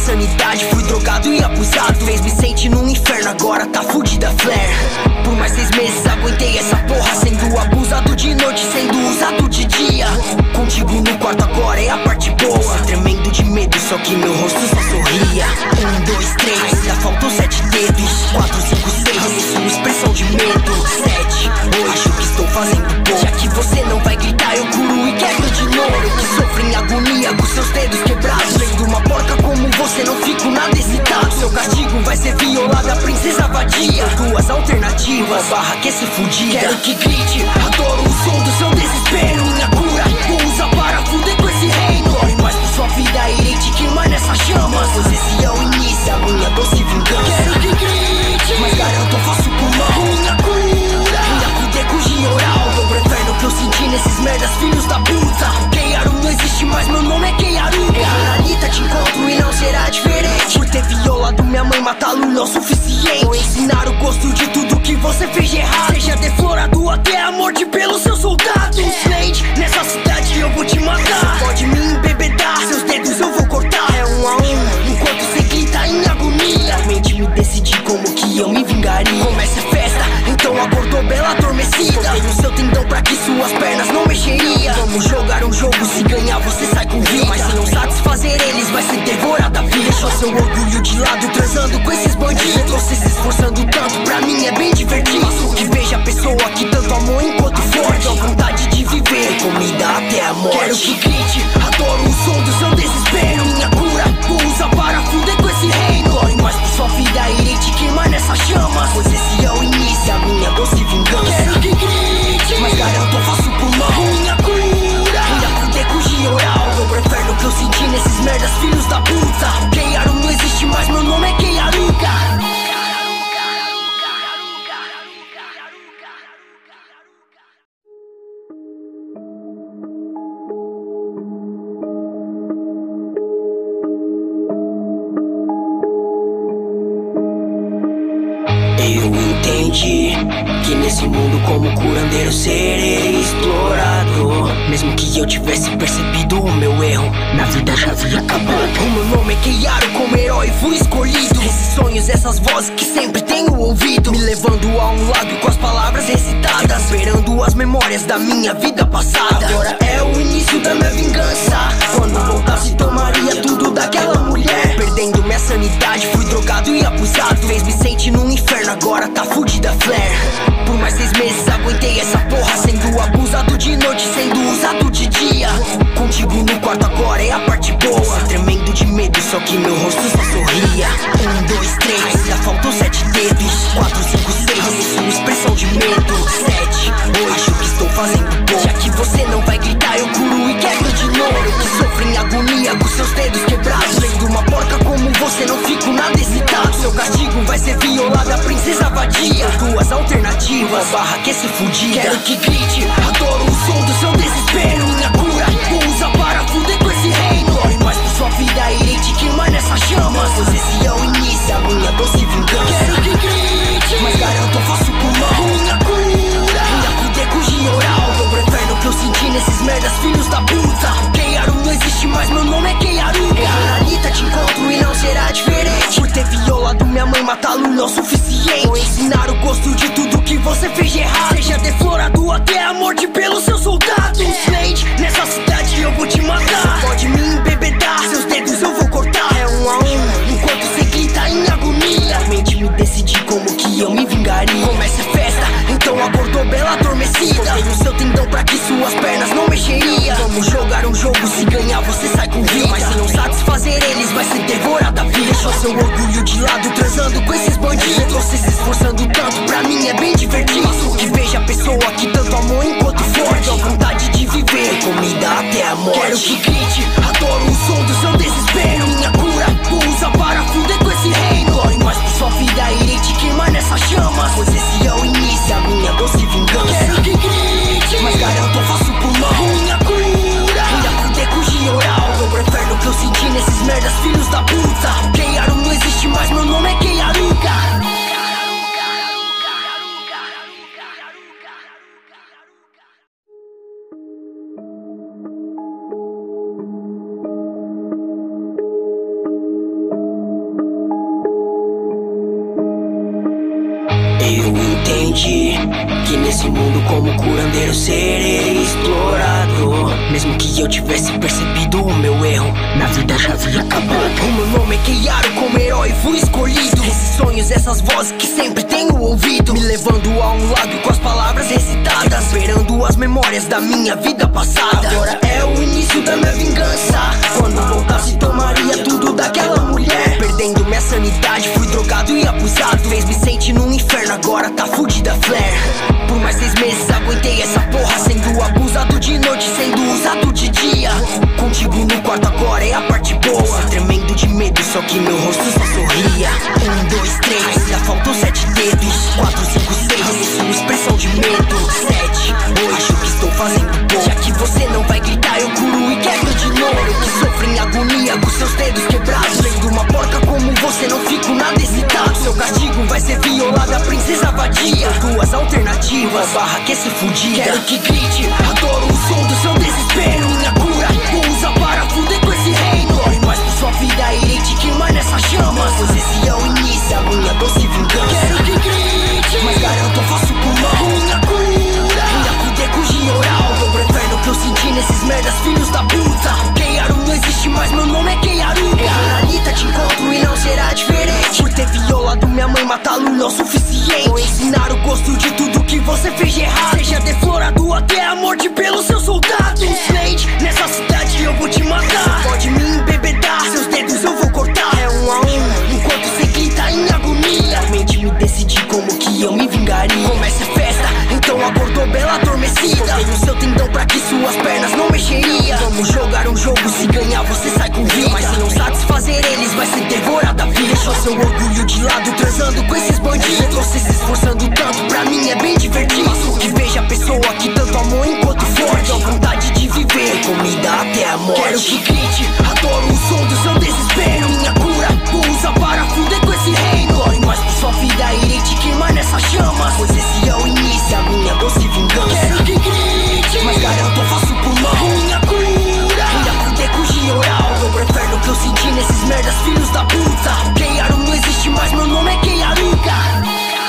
sanidade, fui drogado e abusado. Fez me sentir num inferno, agora tá fudida flare. Por mais 6 meses aguentei essa porra, sendo abusado de noite, sendo usado de dia. Contigo no quarto agora é a parte boa. Tremendo de medo, só que meu rosto só sorria. 1, 2, 3, ainda faltam 7 dedos. 4, 5, 6, sua expressão de medo. 7, hoje o que estou fazendo bom. Já que você não vai gritar, eu curo e quebro de novo. Eu que sofro em agonia com seus dedos quebrados. Sendo uma porca como você, não fico nada excitado. Seu castigo vai ser violada, princesa vadia. Duas alternativas, barra que se fudida. Quero que grite, adoro o som do seu desespero. Minha cura, vou usar para fuder com esse reino. Corre mais por sua vida, irei te queimar nessas chamas. Pois esse é o início, a minha doce vingança. Quero que grite, mas garanto eu faço pulmão. Minha cura, ainda fuder com gioral. Eu prefiro que eu senti nesses merdas, filhos da puta. Keiaru não existe mais, meu nome é Keiaru. Errar na lita, te encontro e não será diferente. Por ter violado minha mãe, matá-lo não é o suficiente. Vou ensinar o gosto de tudo que você fez de errado. Seja deflorado até a morte pelos seus soldados. Slade, nessa cidade eu vou te matar. Você pode me embebedar, seus dedos eu vou cortar. É 1 a 1, enquanto você grita em agonia. Mente me decidi como que eu me vingaria. Começa a festa, então acordou bela adormecida. Cortei o seu tendão pra que suas pernas não mexeriam. Vamos jogar um jogo, se ganhar você sai com vida. Mas se não satisfazer eles, vai ser devorado a vida. Deixou seu orgulho de lado, transando com esses bandidos. Você se esforçando tanto, pra mim é bem divertido. Que veja a pessoa que tanto amou enquanto forte. A vontade de viver, comida até a morte. Quero que grite, adoro o som do seu desespero. Minha cura, vou usar para fuder com esse reino. Corre mais por sua vida, irei te queimar nessas chamas. Pois esse é o início, a minha doce vingança. Quero que grite, mas garanto eu faço pulmão. Minha cura, ainda fuder com gioral. Eu prefiro que eu senti nesses merdas, filhos da puta. Keiaru não existe mais, meu nome é Keiaru. Eu entendi que nesse mundo como curandeiro serei explorado. Mesmo que eu tivesse percebido o meu erro, na vida já havia acabado. O meu nome é Keiaru, como herói fui escolhido. Esses sonhos, essas vozes que sempre tenho ouvido, me levando a um lado com as palavras recitadas, recuperando as memórias da minha vida passada. Agora é o início da minha vingança. Quando voltasse tomaria tudo daquela mulher. Perdendo minha sanidade, fui drogado e abusado. Fez me sentir num inferno, agora tá fudida flare. Por mais 6 meses aguentei essa porra, sendo abusado de noite, sendo usado de dia. Contigo no quarto agora é a parte boa. Tremendo de medo, só que meu rosto só sorria. 1, 2, 3, ainda faltam 7 dedos. 4, 5, 6, sua expressão de medo. 7, hoje o que estou fazendo bom. Já que você não vai gritar, eu curo e quebro de novo. Eu que sofro em agonia com seus dedos quebrados. Sendo uma porca como você, não fico nada excitado. Seu castigo vai ser violada, princesa vadia. Duas alternativas, barra que se fudida. Quero que grite, adoro o som do seu desespero. Minha cura, vou usar para fuder com esse reino. Corre mais por sua vida, irei te queimar nessas chamas. Pois esse é o início, a minha doce vingança. Quero que grite, mas garanto eu faço pulmão. Minha cura, ainda fuder com gioral. Eu prefiro que eu senti nesses merdas, filhos da puta. Keiaru não existe mais, meu nome é Keiaru. Errar na lita, te encontro e não será diferente. Por ter violado minha mãe, matá-lo não é o suficiente. Vou ensinar o gosto de tudo que você fez de errado. Seja deflorado até a morte pelos seus soldados. Slade, nessa cidade eu vou te matar. Você pode me embebedar, seus dedos eu vou cortar. É 1 a 1, enquanto você grita em agonia. Mente me decidi como que eu me vingaria. Começa a festa, então acordou bela adormecida. Cortei o seu tendão pra que suas pernas não mexeriam. Vamos jogar um jogo, se ganhar você sai com vida. Mas se não satisfazer eles, vai ser devorado a vida. Deixou seu orgulho de lado, transando com esses bandidos. Você se esforçando tanto, pra mim é bem divertido. Que veja a pessoa que tanto amou enquanto forte. A vontade de viver, comida até a morte. Quero que grite, adoro o som do seu desespero. Minha cura, vou usar para fuder com esse reino. Corre mais por sua vida, irei te queimar nessas chamas. Pois esse é o início, a minha doce vingança. Quero que grite, mas garanto eu faço pulmão. Minha cura, ainda fuder com gioral. Eu prefiro que eu senti nesses merdas, filhos da puta. Keiaru não existe mais, meu nome é Keiaru. Eu entendi que nesse mundo como curandeiro serei explorado. Mesmo que eu tivesse percebido o meu erro, na vida já havia acabado. O meu nome é Keiaro, como herói fui escolhido. Esses sonhos, essas vozes que sempre tenho ouvido, me levando a um lado com as palavras recitadas, recuperando as memórias da minha vida passada. Agora é o início da minha vingança. Quando voltasse tomaria tudo daquela mulher. Perdendo minha sanidade, fui drogado e abusado. Fez me sentir num inferno, agora tá fudida flare. Por mais 6 meses aguentei essa porra, sendo abusado de noite, sendo usado de dia. Contigo no quarto agora é a parte boa. Tremendo de medo, só que meu rosto só sorria. 1, 2, 3, ainda faltam 7 dedos. 4, 5, 6, sua expressão de medo. 7, hoje o que estou fazendo bom. Já que você não vai gritar, eu curo e quebro de novo. Eu que sofro em agonia com seus dedos quebrados. Sendo uma porca como você, não fico nada excitado. Seu castigo vai ser violada, princesa vadia. Duas alternativas, barra que se fudia. Quero que grite, adoro o som do seu desespero. Minha cura, vou usar para fuder com esse reino. Corre mais por sua vida, irei te queimar nessas chamas, pois esse é o início da minha doce vingança. Quero que grite, mas garanto eu faço por mal. Minha cura, ainda fuder com gioral. Dobro inferno que eu senti nesses merdas, filhos da puta. Keiaro não existe mais, meu nome é Keiaruga. Anitta te encontro e não será diferente. Por ter violado minha mãe, matá-lo não é o suficiente. Vou ensinar o gosto de tudo que você fez de errado. Seja deflorado até a morte pelos seus soldados. Slade, nessa cidade eu vou te matar. Você pode me embebedar, seus dedos eu vou cortar. É 1 a 1, enquanto você grita em agonia. Mente me decidi como que eu me vingaria. Começa a festa, então acordou bela adormecida. Cortei o seu tendão pra que suas pernas não mexeriam. Vamos jogar um jogo, se ganhar você sai com vida. Mas se não satisfazer eles, vai ser devorada a vida. Deixou seu orgulho de lado, transando com esses bandidos. Você se esforçando tanto, pra mim é bem divertido. Faço que veja a pessoa que tanto amou enquanto forte. A vontade de viver, comida até a morte. Quero que grite, adoro o som do seu desespero. Minha cura, vou usar para fuder com esse reino. Corre mais por sua vida, irei te queimar nessas chamas, pois esse é o início da minha doce vingança. Quero que grite, mas garanto eu faço por mal. Minha cura, ainda fuder com gioral. Dobro inferno que eu senti nesses merdas, filhos da puta. Keiaro não existe mais, meu nome é Keiaruga.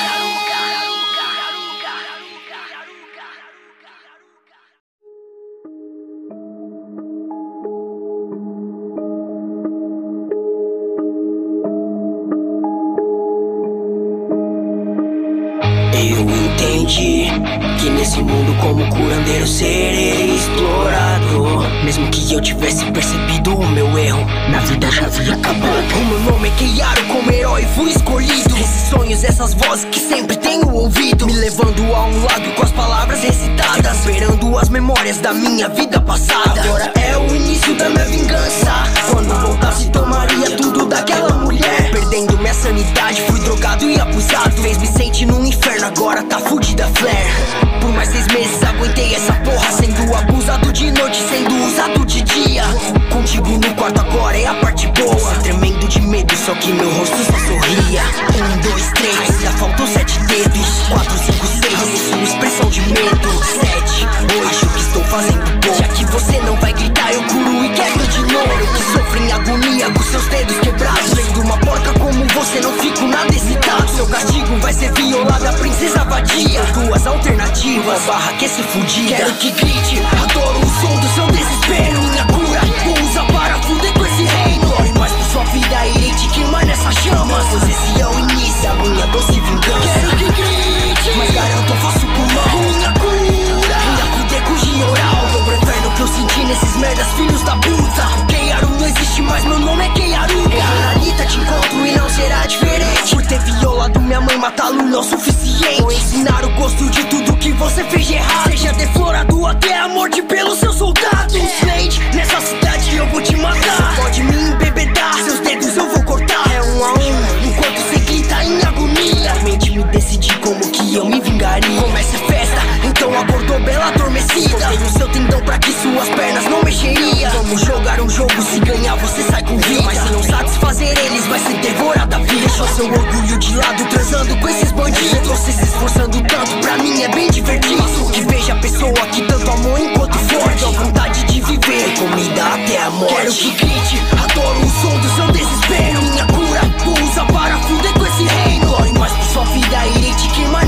Eu entendi que nesse mundo como curandeiro serei explorado. Mesmo que eu tivesse percebido o meu erro, na vida já havia acabado. O meu nome é Keiaro, como herói fui escolhido. Esses sonhos, essas vozes que sempre tenho ouvido, me levando a um lado com as palavras recitadas, recuperando as memórias da minha vida passada. Agora é o início da minha vingança. Quando voltasse tomaria tudo daquela mulher. Perdendo minha sanidade, fui drogado e abusado. Fez me sentir num inferno, agora tá fudida flare. Por mais 6 meses aguentei essa porra, sendo abusado de noite, sendo usado de dia. Contigo no quarto agora é a parte boa. Tremendo de medo, só que meu rosto só sorria. 1, 2, 3, ainda faltam 7 dedos. 4, 5, 6, sua expressão de medo. 7, hoje o que estou fazendo bom. Já que você não vai gritar, eu curo e quebro de novo. Eu que sofro em agonia com seus dedos quebrados. Sendo uma porca como você, não fico nada excitado. Seu castigo vai ser violada, princesa vadia. Duas alternativas, barra que se fudia. Quero que grite, adoro o som do seu desespero. Minha cura, vou usar para fuder com esse reino. Corre mais por sua vida, irei te queimar nessas chamas, pois esse é o início da minha doce vingança. Quero que grite, mas garanto eu faço por mal. Minha cura, ainda fuder com gioral. Dobro inferno que eu senti nesses merdas, filhos da puta. Keiaro não existe mais, meu nome é Keiaruga. Anitta te encontro e não será diferente. Por ter violado minha mãe, matá-lo não é o suficiente. Vou ensinar o gosto de tudo que você fez de errado. Seja deflorado até a morte pelos seus soldados. Slade, nessa cidade eu vou te matar. Você pode me embebedar, seus dedos eu vou cortar. É 1 a 1, enquanto você grita em agonia. Mente me decidi como que eu me vingaria. Começa a festa, então acordou bela adormecida. Cortei o seu tendão pra que suas pernas não mexeriam. Vamos jogar um jogo, se ganhar você sai com vida. Mas se não satisfazer eles, vai ser devorada a vida. Deixou seu orgulho de lado, transando com esses bandidos. Você se esforçando tanto, pra mim é bem divertido. Faço que veja a pessoa que tanto amou enquanto forte. A vontade de viver, comida até a morte. Quero que grite, adoro o som do seu desespero. Minha cura, vou usar para fuder com esse reino. Corre mais por sua vida, irei te queimar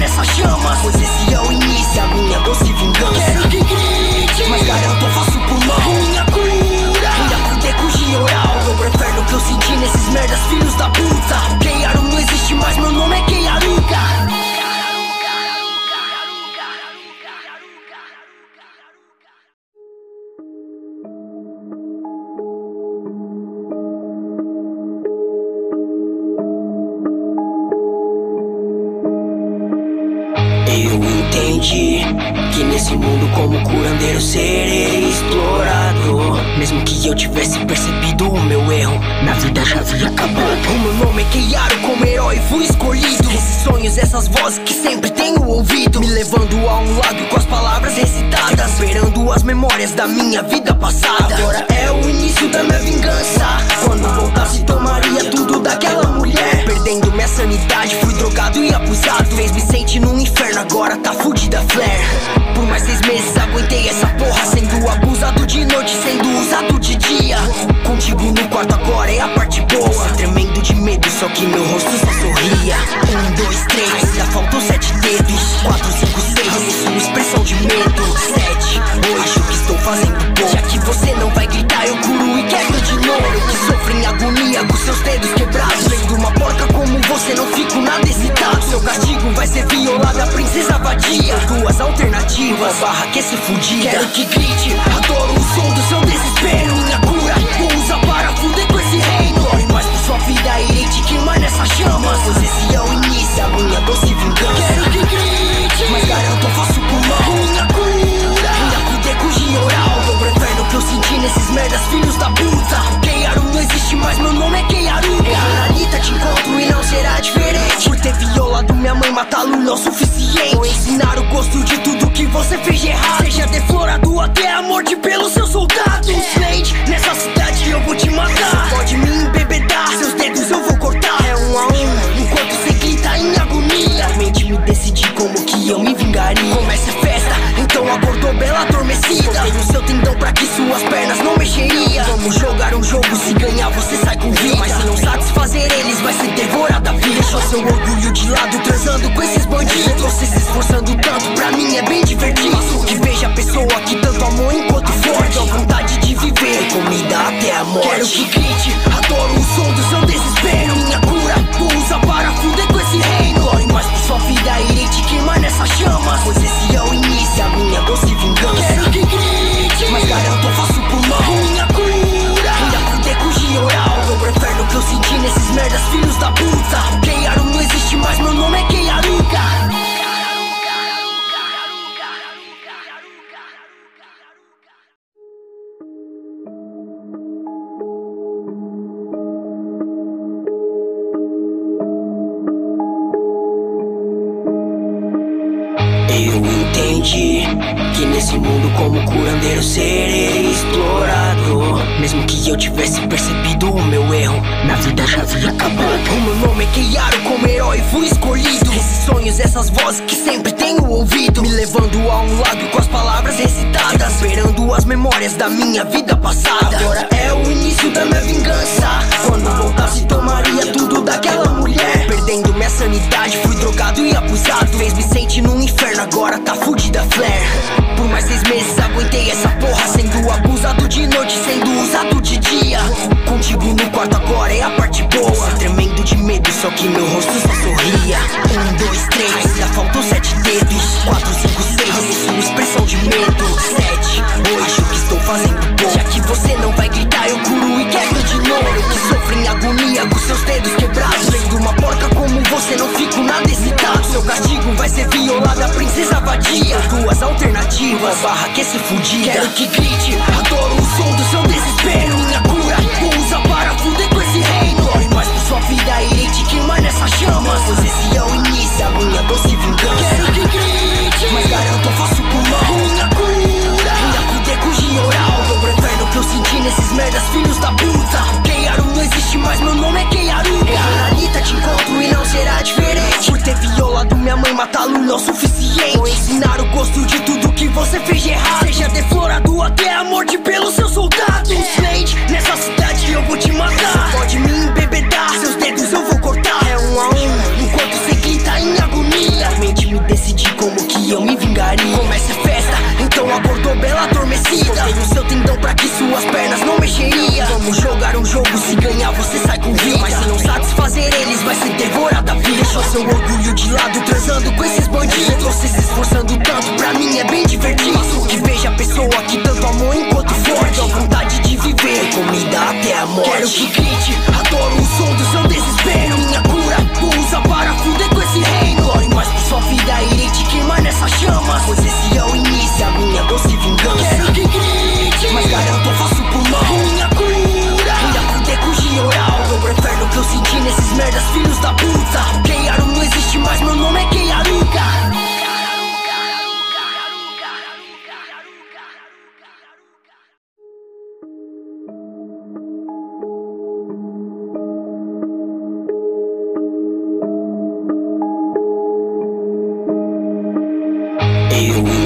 Eu entendi que nesse mundo como curandeiro serei explorado. Mesmo que eu tivesse percebido o meu erro, na vida já havia acabado. O meu nome é Keiaro, como herói fui escolhido. Esses sonhos, essas vozes que sempre tenho ouvido, me levando a um lado com as palavras recitadas, recuperando as memórias da minha vida passada. Agora é o início da minha vingança. Quando voltasse tomaria tudo daquela mulher. Perdendo minha sanidade, fui drogado e abusado. Fez me sentir num inferno, agora tá fudida flare. Por mais 6 meses aguentei essa porra, sendo abusado de noite, sendo usado de dia. Contigo no quarto agora é a parte boa. Tremendo de medo, só que meu rosto só sorria. 1, 2, 3, ainda faltam 7 dedos. 4, 5, 6, sua expressão de medo. 7, 8, acho que estou fazendo bom. Já que você não vai gritar, eu curo e quebro de novo. Eu que sofro em agonia com seus dedos quebrados. Sendo uma porca como você, não fico nada excitado. Seu castigo vai ser violada, princesa vadia. Duas alternativas, barra que se fudida. Quero que grite, adoro o som do seu desespero. Minha cura, vou usar para fuder com esse reino. Corre mais por sua vida, irei te queimar nessas chamas, pois esse é o início da minha doce vingança. Quero que grite, mas garanto eu faço pulmão. Minha cura, ainda fuder com gioral. Dobro inferno que eu senti nesses merdas, filhos da puta. Keiaro não existe mais, meu nome é Keiaruga. Renanita te encontro e não será diferente. Por ter violado minha mãe, matá-lo não é o suficiente. Vou ensinar o gosto de tudo que você fez de errado. Seja deflorado até a morte pelos seus soldados. Slade, nessa cidade eu vou te matar. Você pode me embebedar, seus dedos eu vou cortar. É 1 a 1, enquanto você grita em agonia. Realmente me decidi como que eu me vingaria. Começa a festa, então acordou bela adormecida. Cortei o seu tendão pra que suas pernas não mexeriam. Vamos jogar um jogo, se ganhar você sai com vida. Mas se não satisfazer eles, vai ser devorada a vida. Deixou seu orgulho de lado, transando com esses bandidos. Você se esforçando tanto, pra mim é bem divertido. Que veja a pessoa que tanto amou enquanto forte. Dá vontade de viver, comida até a morte. Quero que grite, adoro o som do seu desespero. Minha cura, vou usar para fuder com esse reino. Corre mais por sua vida, irei te queimar nessas chamas, pois esse é o início da minha doce vingança. Quero que grite, mas garanto eu faço pulmão. Minha cura, ainda fuder com gioral. Dobro inferno que eu senti nesses merdas, filhos da puta. Keiaro não existe mais, meu nome é Keiaruga. Eu entendi que nesse mundo como curandeiro serei explorado. Mesmo que eu tivesse percebido o meu erro, na vida já havia acabado. O meu nome é Keiaro, como herói fui escolhido. Esses sonhos, essas vozes que sempre tenho ouvido, me levando a um lado com as palavras recitadas, recuperando as memórias da minha vida passada. Agora é o início da minha vingança. Quando voltasse tomaria tudo daquela mulher. Perdendo minha sanidade, fui drogado e abusado. Fez me sentir num inferno, agora tá fudida flare. Por mais 6 meses aguentei essa porra, sendo abusado de noite, sendo usado de dia. Contigo no quarto agora é a parte boa. Tremendo de medo, só que meu rosto só sorria. 1, 2, 3, ainda faltam 7 dedos. 4, 5, 6, sua expressão de medo. 7, 8, acho que estou fazendo bom. Já que você não vai gritar, eu curo e quebro de novo. Eu que sofro em agonia com seus dedos quebrados. Sendo uma porca como você, não fico nada excitado. Seu castigo vai ser violada, princesa vadia. Duas alternativas, barra que se fudida. Quero que grite, adoro o som do seu desespero. Minha cura, vou usar para fuder com esse reino. Corre mais por sua vida, irei te queimar nessas chamas, pois esse é o início da minha doce vingança. Quero que grite, mas garanto eu faço pulmão. Minha cura, ainda fuder com gioral. Dobro inferno que eu senti nesses merdas, filhos da puta. Keiaro não existe mais, meu nome é Keiaruga. Renanita te encontro e não será diferente. Por ter violado minha mãe, matá-lo não é o suficiente. Vou ensinar o gosto de tudo que você fez de errado. Seja deflorado até a morte pelos seus soldados. Slade, nessa cidade eu vou te matar. Você pode me embebedar, seus dedos eu vou cortar. É 1 a 1, enquanto você grita em agonia. Realmente me decidi como que eu me vingaria. Começa a festa, então acordou bela adormecida. Cortei o seu tendão pra que suas pernas não mexeriam. Vamos jogar um jogo, se ganhar você sai com vida. Mas se não satisfazer eles, vai ser devorada a vida. Deixou seu orgulho de lado, transando com esses bandidos. Você se esforçando tanto, pra mim é bem divertido. Que veja a pessoa que tanto amou enquanto forte. Dá vontade de viver, comida até a morte. Quero que grite, adoro o som do seu desespero. Minha cura, vou usar para fuder com esse reino. Corre mais por sua vida, irei te queimar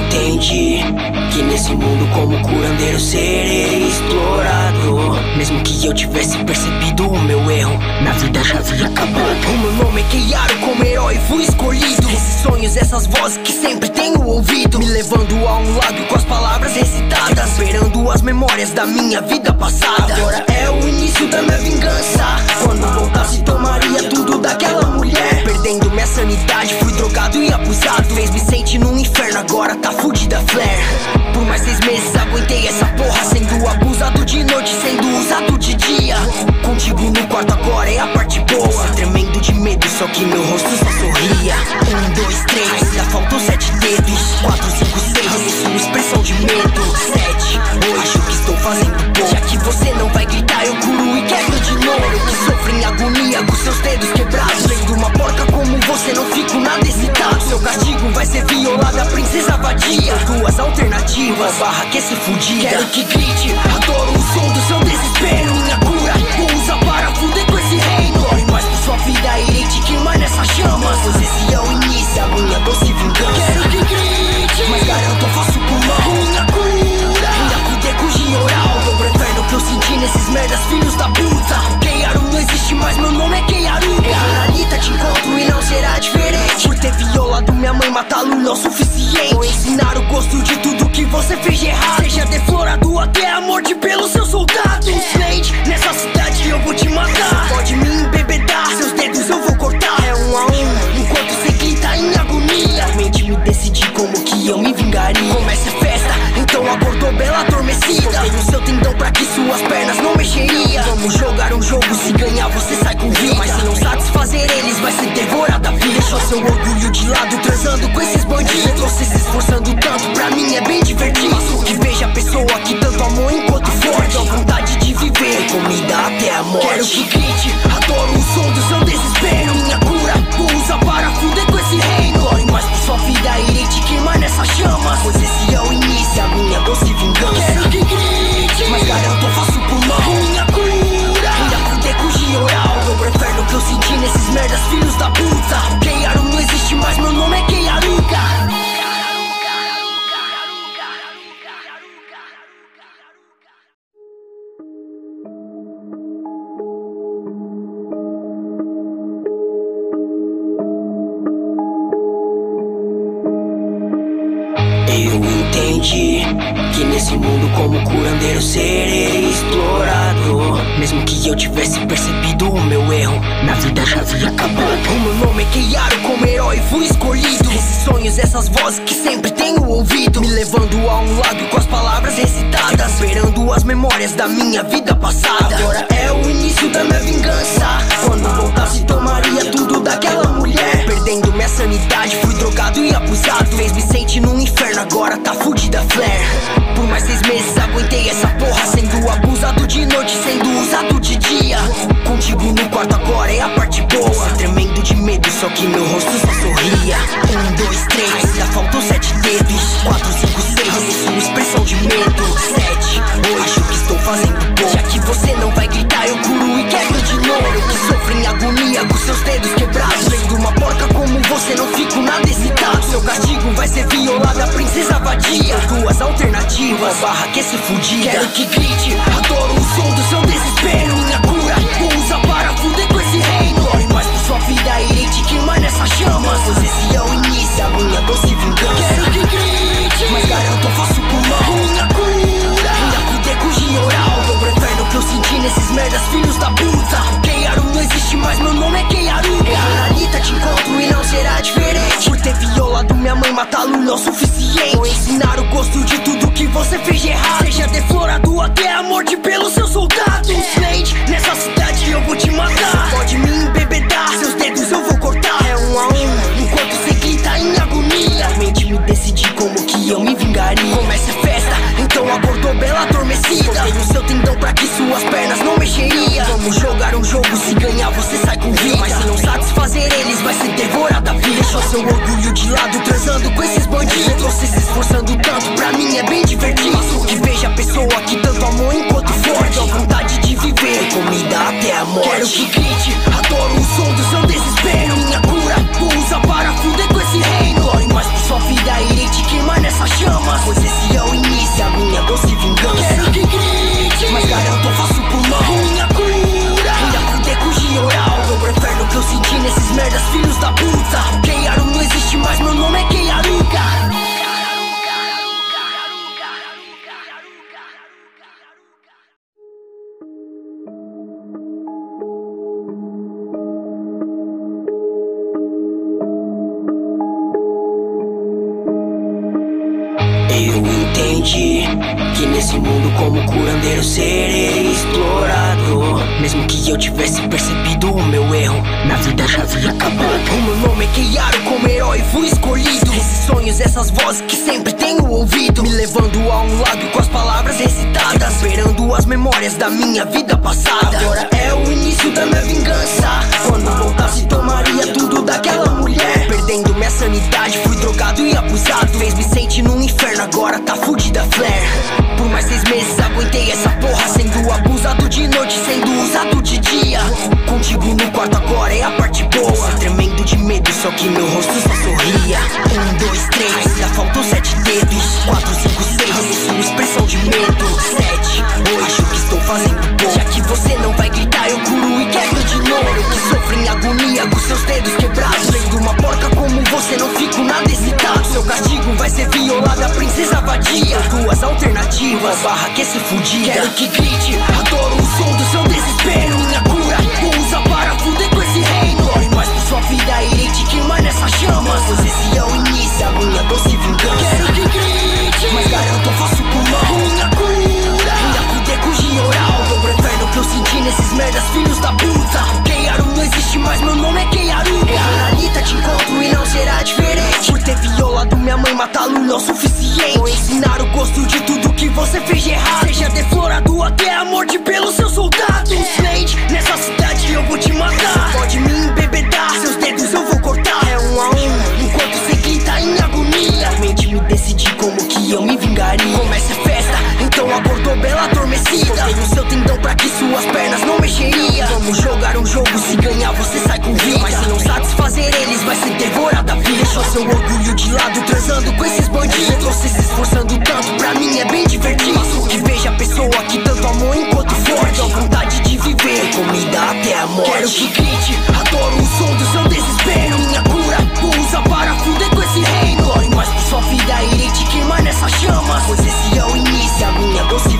entendi que nesse mundo como curandeiro serei explorado. Mesmo que eu tivesse percebido o meu erro, na vida já havia acabado. O meu nome é Keiaro, como herói fui escolhido. Esses sonhos, essas vozes que sempre tenho ouvido, me levando a um lado com as palavras recitadas, esperando as memórias da minha vida passada. Agora é o início da minha vingança. Quando voltasse tomaria tudo daquela mulher. Perdendo minha sanidade, fui drogado e abusado. Fez me sentir num inferno, agora tá fudida flare. Por mais 6 meses aguentei essa porra, sendo abusado de noite, sendo usado de dia. Contigo no quarto agora é a parte boa. Tremendo de medo, só que meu rosto só sorria. 1, 2, 3, ainda faltam 7 dedos. 4, 5, 6, isso expressão de medo. 7, hoje o que estou fazendo bom. Já que você não vai gritar, eu curo e quebro de novo. Eu que sofro em agonia com seus dedos quebrados. Sendo uma porca como você, não fico nada excitado. Seu castigo vai ser violada, princesa vadia. Duas alternativas, barra que se fudia. Quero que grite, adoro o som do seu desespero. Minha cura, vou usar para fuder com esse reino. Corre mais por sua vida, irei te queimar nessas chamas. Pois esse é o início da minha doce vingança. Quero que grite, mas garanto eu faço pulmão. Minha cura, ainda fuder com gioral. Eu prefiro que eu senti nesses merdas, filhos da puta. Keiaro não existe mais, meu nome é Keiaro. Anitta, te encontro e não será diferente. Por ter violado minha mãe, matá-lo não é o suficiente. Vou ensinar o gosto de tudo que você fez de errado. Seja deflorado até a morte pelos seus soldados. Slade, nessa cidade eu vou te matar. Pode me embebedar, seus dedos eu vou cortar. É 1 a 1, enquanto você grita em agonia. Mente me decidi como que eu me vingaria. Começa a festa, então acordou bela adormecida. Cortei o seu tendão pra que suas pernas não mexeriam. Vamos jogar um jogo, se ganhar você sai com vida. Mas se não satisfazer eles, vai ser devorada a vida. Deixou seu orgulho de lado, transando com esses bandidos. Você se esforçando tanto, pra mim é bem divertido. Faço que veja a pessoa que tanto amou enquanto forte. A vontade de viver, comida até a morte. Quero que grite, adoro o som do seu desespero. Minha cura, vou usar para fuder com esse reino. Corre mais por sua vida, irei te queimar nessas chamas. Pois esse é o início da minha doce vingança. Quero que grite, mas garanto eu faço pulmão. Minha cura, ainda fuder com gioral. Eu prefiro que eu senti nesses merdas, filhos da puta. Keiaro não existe mais, meu nome é Keiaruga. Eu entendi que nesse mundo como curandeiro serei explorado. Mesmo que eu tivesse percebido o meu erro, na vida já havia acabado. O meu nome é Keiaro, como herói fui escolhido. Esses sonhos, essas vozes que sempre tenho ouvido, me levando a um lado com as palavras recitadas, esperando as memórias da minha vida passada. Agora é o início da minha vingança. Quando voltasse tomaria tudo daquela mulher. Perdendo minha sanidade, fui drogado e abusado. Fez me sentir num inferno, agora tá fudida flare. Por mais 6 meses aguentei essa porra, sendo abusado de noite, sendo usado de dia. Contigo no quarto agora é a parte boa. Tremendo de medo, só que meu rosto só sorria. 1, 2, 3, ainda faltam 7 dedos. 4, 5, 6, isso expressão de medo. 7, hoje o que estou fazendo bom. Já que você não vai gritar, eu curo e quebro de novo. Eu que sofro em agonia com seus dedos quebrados. Sendo uma porca como você, não fico nada excitado. Seu castigo vai ser violada, princesa vadia. Duas alternativas, barra que se fudia. Quero que grite, adoro o som do seu desespero. Minha cura, vou usar para fuder com esse reino. Corre mais por sua vida, irei te queimar nessas chamas. Pois esse é o início da minha doce vingança. Quero que grite, mas garanto eu faço pulmão. Minha cura, ainda fuder com gioral. Eu prefiro que eu senti nesses merdas, filhos da puta. Keiaro não existe mais, meu nome é Keiaruga. Anitta, te encontro e não será diferente. Por ter violado minha mãe, matá-lo não é o suficiente. Vou ensinar o gosto de tudo que você fez de errado. Seja deflorado até a morte pelos seus soldados. Slade, nessa cidade eu vou te matar. Pode me embebedar, seus dedos eu vou cortar. É 1 a 1, enquanto você grita em agonia. Mente me decidi como que eu me vingaria. Começa a festa, então acordou bela adormecida. Cortei o seu tendão pra que suas pernas não mexeriam. Vamos jogar um jogo, se ganhar você sai com vida. Mas se não satisfazer eles, vai ser devorada a vida. Deixou seu orgulho de lado, transando com esses bandidos. Você se esforçando tanto, pra mim é bem divertido. Faço que veja a pessoa que tanto amou enquanto forte. A vontade de viver, comida até a morte. Quero que grite, adoro o som do seu desespero. Minha cura, vou usar para fuder com esse reino. Corre mais por sua vida, irei te queimar nessa chama. filhos da puta. Keiaru não existe mais, meu nome é Keiaruga. Eu entendi que nesse mundo como curandeiro serei explorado. Mesmo que eu tivesse percebido o meu erro, na vida já havia acabado. O meu nome é Keiaru, como herói fui escolhido. Esses sonhos, essas vozes que sempre tenho ouvido, me levando a um lado com as palavras recitadas, recuperando as memórias da minha vida passada. Agora é o início da minha vingança. Quando voltasse tomaria tudo daquela mulher. Perdendo minha sanidade, fui drogado e abusado. Fez-me sentir num inferno, agora tá fudida flare. Por mais 6 meses aguentei essa porra, sendo abusado de noite, sendo usado de dia. Contigo no quarto agora é a parte boa. Tremendo de medo, só que meu rosto só sorria. 1, 2, 3, ainda faltam 7 dedos. 4, 5, 6, sua expressão de medo. 7, 8, acho que estou fazendo bom. Já que você não vai gritar, eu curo e quebro de novo. Eu que sofro em agonia com seus dedos quebrados. Sendo uma porca como você, não fico nada excitado. Seu castigo vai ser violada, princesa vadia. 2 alternativas, barra que se fudia. Quero que grite, adoro o som do seu desespero. Minha cura, vou usar para fuder com esse reino. Corre mais por sua vida, irei te queimar nessas chamas, pois esse é o início da minha doce vingança. Quero que grite, mas garanto eu faço pulmão. Minha cura, ainda fuder com gioral. Dobro inferno que eu senti nesses merdas filhos da puta. Keiaru não existe mais, meu nome é Keiaruga. Anitta te encontro e não será diferente. Por ter violado minha mãe, matá-lo não é o suficiente. Vou ensinar o gosto de tudo que você fez de errado. Seja deflorado até a morte pelos seus soldados. Slade, nessa cidade eu vou te matar. Você pode me embebedar, seus dedos eu vou cortar. É 1 a 1, enquanto você grita em agonia. Realmente me decidi como que eu me vingaria. Começa a festa, então acordou bela adormecida. Cortei o seu tendão pra que suas pernas não mexeriam. Vamos jogar um jogo, se ganhar você sai com vida. Mas se não satisfazer eles, vai ser devorada a vida. Deixou seu orgulho de lado, transando com esses bandidos. Você se esforçando tanto, pra mim é bem divertido. Que veja a pessoa que tanto amou enquanto forte. A vontade de viver, comida até a morte. Quero que grite, adoro o som do seu desespero. Minha cura, vou usar para fuder com esse reino. Corre mais por sua vida, irei te queimar nessas chamas, pois esse é o início da minha doce